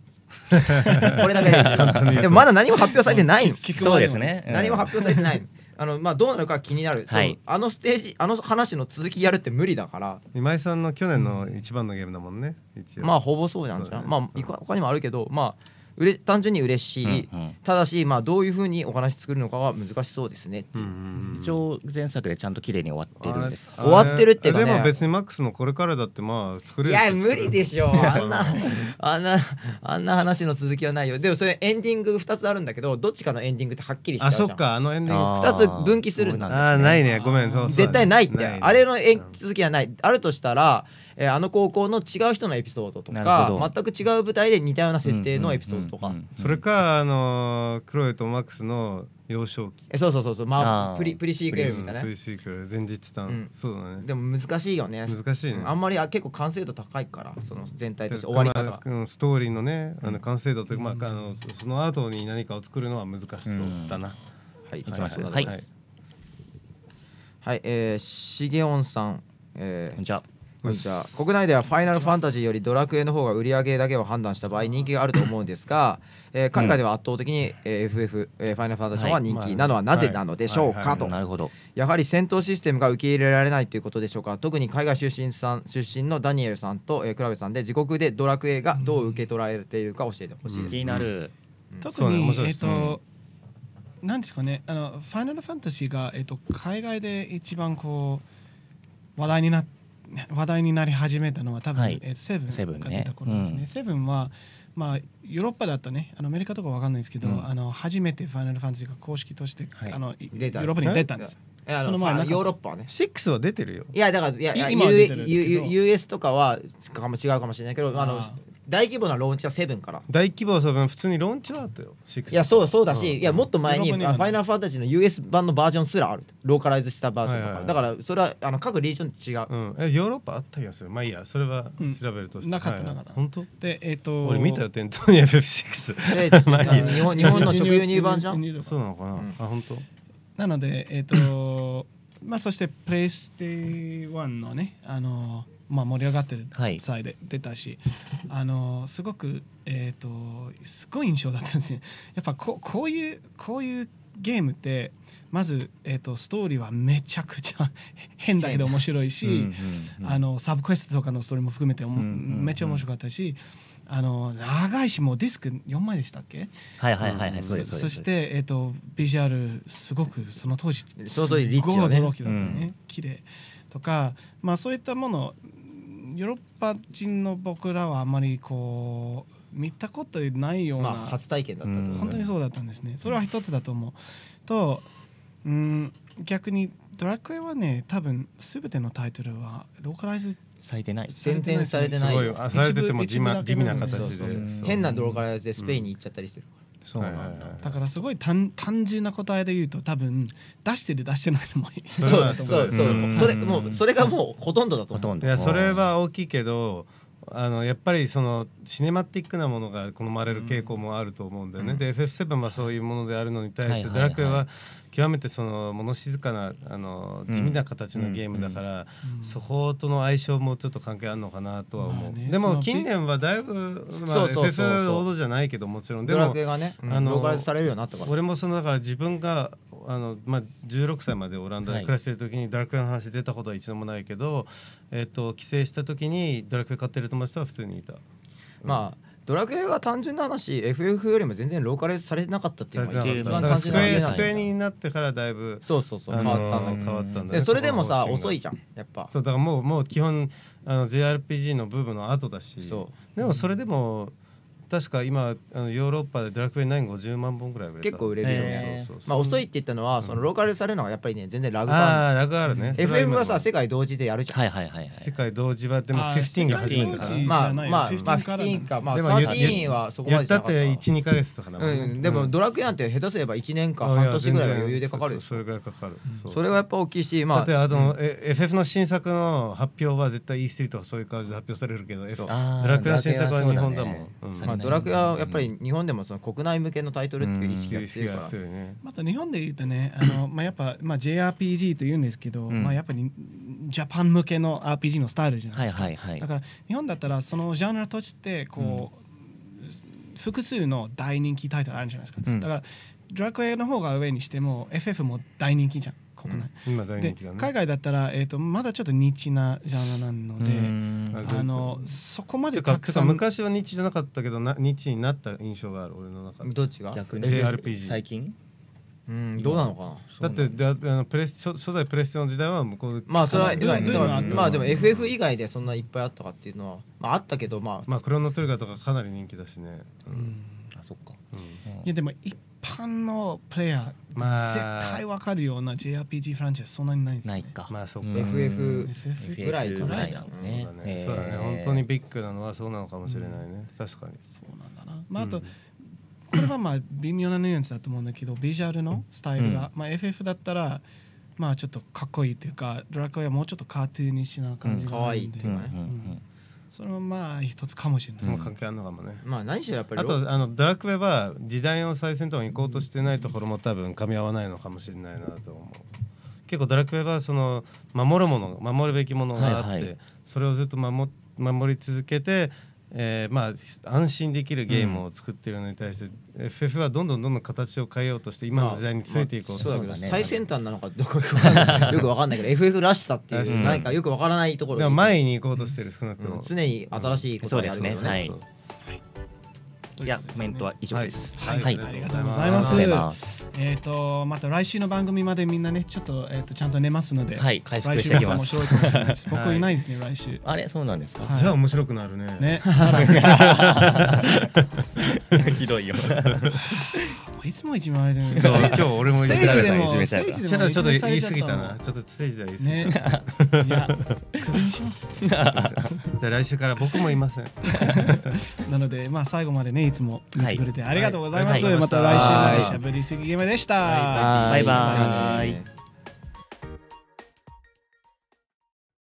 Speaker 4: これだけででもまだ何も発表されてないの。
Speaker 2: そうですね。
Speaker 4: 何も発表されてないの。 まあどうなるか気になる、
Speaker 2: はい、
Speaker 4: あのステージあの話の続きやるって無理だから。
Speaker 3: 今井さんの去年の一番のゲームだもんね、
Speaker 4: まあほぼそうなんじゃん、まあ他にもあるけど、まあ単純に嬉しい、ただしまあどういうふうにお話作るのかは難しそうですねっていう。
Speaker 2: 一応前作でちゃんと綺麗に終わってるんです。
Speaker 4: 終わってるっていうかね。
Speaker 3: でも別にマックスのこれからだってまあ作れる。
Speaker 4: いや無理でしょあんな話の続きはないよ。でもそれエンディング2つあるんだけど、どっちかのエンディングってはっきりしちゃうじゃん。
Speaker 3: あ、そっか、あのエンディン
Speaker 4: グ2つ分岐するんだ。
Speaker 3: あ、ないね、ごめん。
Speaker 4: 絶対ないって、あれの続きはない。あるとしたらあの高校の違う人のエピソードとか、全く違う舞台で似たような設定のエピソードとか、
Speaker 3: それかクロエとマックスの幼少期。
Speaker 4: そう、まあプリシークエルみたいな。
Speaker 3: プリシークエル前日談、そうだね。
Speaker 4: でも難しいよね。
Speaker 3: 難しいね。
Speaker 4: あんまり結構完成度高いから、その全体として終わり方が、
Speaker 3: ストーリーのね、完成度というか、その後に何かを作るのは難しそうだな。
Speaker 4: はい、いきますよ。はい、しげおんさん、
Speaker 2: じゃあ
Speaker 4: 国内ではファイナルファンタジーよりドラクエの方が売り上げだけを判断した場合人気があると思うんですが、海外では圧倒的に FF、ファイナルファンタジーは人気なのはなぜなのでしょうかと。やはり戦闘システムが受け入れられないということでしょうか。特に海外出身のダニエルさんとクラベさんで自国でドラクエがどう受け取られているか教えてほしいです。
Speaker 2: 気になる。
Speaker 1: 特になんですかね、ファイナルファンタジーが海外で一番こう話題になり始めたのは多分、セブンが出た頃ですね。セブンはまあヨーロッパだとね、アメリカとかわかんないですけど、初めてファイナルファンタジーが公式としてヨーロッパに出たんです。
Speaker 4: その前ヨーロッパはね、
Speaker 3: 6は出てるよ。
Speaker 4: いやだから今 US とかは違うかもしれないけど、大規模なローンチは7から。
Speaker 3: 大規模は普通にローンチはあったよ。
Speaker 4: いやそうだし、いやもっと前にファイナルファンタジーの US 版のバージョンすらある。ローカライズしたバージョンとか。だからそれは各リージョン違う。
Speaker 3: ヨーロッパあった気がする。まあいいや、それは調べるとして。
Speaker 1: なかった。
Speaker 3: 本当？
Speaker 1: で
Speaker 3: 俺見たよ、店頭に FF6。
Speaker 4: 日本の直輸入版じゃん。
Speaker 3: そうなのかな。あ、本当。
Speaker 1: なのでまあそしてプレイステ1のねまあ盛り上がってる際で出たし、すごくすごい印象だったんですね。やっぱこういうゲームってまずストーリーはめちゃくちゃ変だけど面白いし、サブクエストとかのストーリーも含めてめっちゃ面白かったし、長いしもうディスク4枚でしたっけ？そしてビジュアルすごくその当時
Speaker 4: すごいリッチだね。
Speaker 1: 驚きだったね。綺麗とか、まあそういったものヨーロッパ人の僕らはあまりこう見たことないような、
Speaker 4: 初体験だったと。
Speaker 1: 本当にそうだったんですね。それは一つだと思う。と、逆にドラクエはね、多分すべてのタイトルはローカライズ
Speaker 2: されてない。
Speaker 4: 全然されてないよ。
Speaker 3: されてても地味な形で
Speaker 4: 変なローカライズでスペインに行っちゃったりしてる。
Speaker 2: そうなんだ。
Speaker 1: だからすごい単純な答えで言うと多分出してる出してないのもいい。
Speaker 4: そうそれがもうほとんどだと思う。
Speaker 3: いやそれは大きいけどやっぱりそのシネマティックなものが好まれる傾向もあると思うんだよね。で FF7 はそういうものであるのに対してドラクエは極めてその物静かな地味な形のゲームだから、そことの相性もちょっと関係あるのかなとは思う。でも近年はだいぶ、FF ほどじゃないけどもちろんでも
Speaker 4: ドラクエがねローカライズされるようになったから。
Speaker 3: 俺もだから自分が16歳までオランダで暮らしてる時にドラクエの話出たことは一度もないけど、帰省した時にドラクエ買ってる友達は普通にいた。
Speaker 4: まあドラクエは単純な話 FF よりも全然ローカライズされてなかったっていうのが一番単純な話。
Speaker 3: スクエになってからだいぶ
Speaker 4: そう変わったんだ。それでもさ遅いじゃんやっぱ。
Speaker 3: そうだからもう基本JRPG のブームの後だし、でもそれでも確か今ヨーロッパでドラクエ950万本ぐらい売れた。
Speaker 4: 結構売れるよね。まあ遅いって言ったのはそのローカルされるのはやっぱりね全然ラグ
Speaker 3: がある。ラグあるね。
Speaker 4: FF はさ世界同時でやるじゃん。
Speaker 3: 世界同時はでも15が始めたから。
Speaker 4: まあ15かまあ13はそこまでじゃなかった。
Speaker 3: だって 1,2 ヶ月とかだもん。
Speaker 4: でもドラクエなんて下手すれば1年か半年ぐらいは余裕でかかる。
Speaker 3: それぐらいかかる。
Speaker 4: それがやっぱ大きいし、
Speaker 3: だって FF の新作の発表は絶対 E3 とかそういう感じで発表されるけど、ドラクエの新作は日本だもん。
Speaker 4: ドラクエはやっぱり日本でもその国内向けのタイトルっていう意識が強いから。
Speaker 1: また日本で言うとねやっぱJRPG と言うんですけど、やっぱりジャパン向けの RPG のスタイルじゃないですか。だから日本だったらそのジャンルとしてこう複数の大人気タイトルあるじゃないですか。だからドラクエの方が上にしても FF も大人気じゃん国内、
Speaker 3: 今大人気だね。
Speaker 1: 海外だったら、まだちょっとニッチなジャンルなので、そこまでたくさん
Speaker 3: 昔はニッチじゃなかったけどニッチになった印象がある俺の中で。
Speaker 4: どっちが
Speaker 2: 逆に
Speaker 3: JRPG
Speaker 2: 最近
Speaker 4: どうなのか
Speaker 3: な。だって初代プレステの時代は向こうで
Speaker 4: まあそれは
Speaker 1: うん
Speaker 4: まあでも FF 以外でそんないっぱいあったかっていうのはまああったけどま
Speaker 3: あクロノトリガーとかかなり人気だしね。
Speaker 2: あそっか。
Speaker 1: いやでも一般のプレイヤー絶対わかるような JRPG フランチャイズそんなにないですね。
Speaker 2: ないか。
Speaker 3: まあそっか。
Speaker 4: FF ぐらい
Speaker 2: ぐらい
Speaker 4: だ
Speaker 2: だね。
Speaker 3: そうだね。本当にビッグなのはそうなのかもしれないね。確かに。
Speaker 1: そうなんだな。まああとこれはまあ微妙なニュアンスだと思うんだけど、ビジュアルのスタイルが、まあ FF だったらまあちょっとかっこいいっていうか、ドラクエはもうちょっとカートゥーニッシュな感じがあるんで、それはまあ一つかもしれない。
Speaker 3: もう関係あるのかもね。
Speaker 4: まあ何しろやっぱり
Speaker 3: あとドラクエは時代の最先端に行こうとしてないところも多分噛み合わないのかもしれないなと思う。結構ドラクエはその守るべきものがあって、それをずっと守り続けて、まあ安心できるゲームを作ってるのに対して、FF はどんどん形を変えようとして今の時代についていこうとしてる。
Speaker 4: 最先端なのかどこかよくわかんないけど FF らしさっていう何かよくわからないところ
Speaker 3: でも前に行こうとしてる少なくとも
Speaker 4: 常に新しいことをやる
Speaker 2: そうですね。はい。いやコメントは以上です。
Speaker 1: はい、ありがとうございます。また来週の番組までみんなねちょっとちゃんと寝ますので、
Speaker 2: はい、回復していきます。
Speaker 1: 来週また面白いかもしれないです。僕いないですね来週。
Speaker 2: あれそうなんですか。
Speaker 3: じゃあ面白くなるね。
Speaker 1: ね。
Speaker 2: ひどいよ。
Speaker 1: いつも一番あれでも
Speaker 3: 今日俺も
Speaker 1: ステージでも
Speaker 3: ちょっと言い過ぎたな。ちょっとステージでは言い過ぎた。
Speaker 1: いやクビにしますよ。
Speaker 3: じゃあ来週から僕もいません。
Speaker 1: なのでまあ最後までねいつも見てくれてありがとうございます。
Speaker 3: はい
Speaker 1: また来週しゃべりすぎゲームでした。
Speaker 2: バイバイ。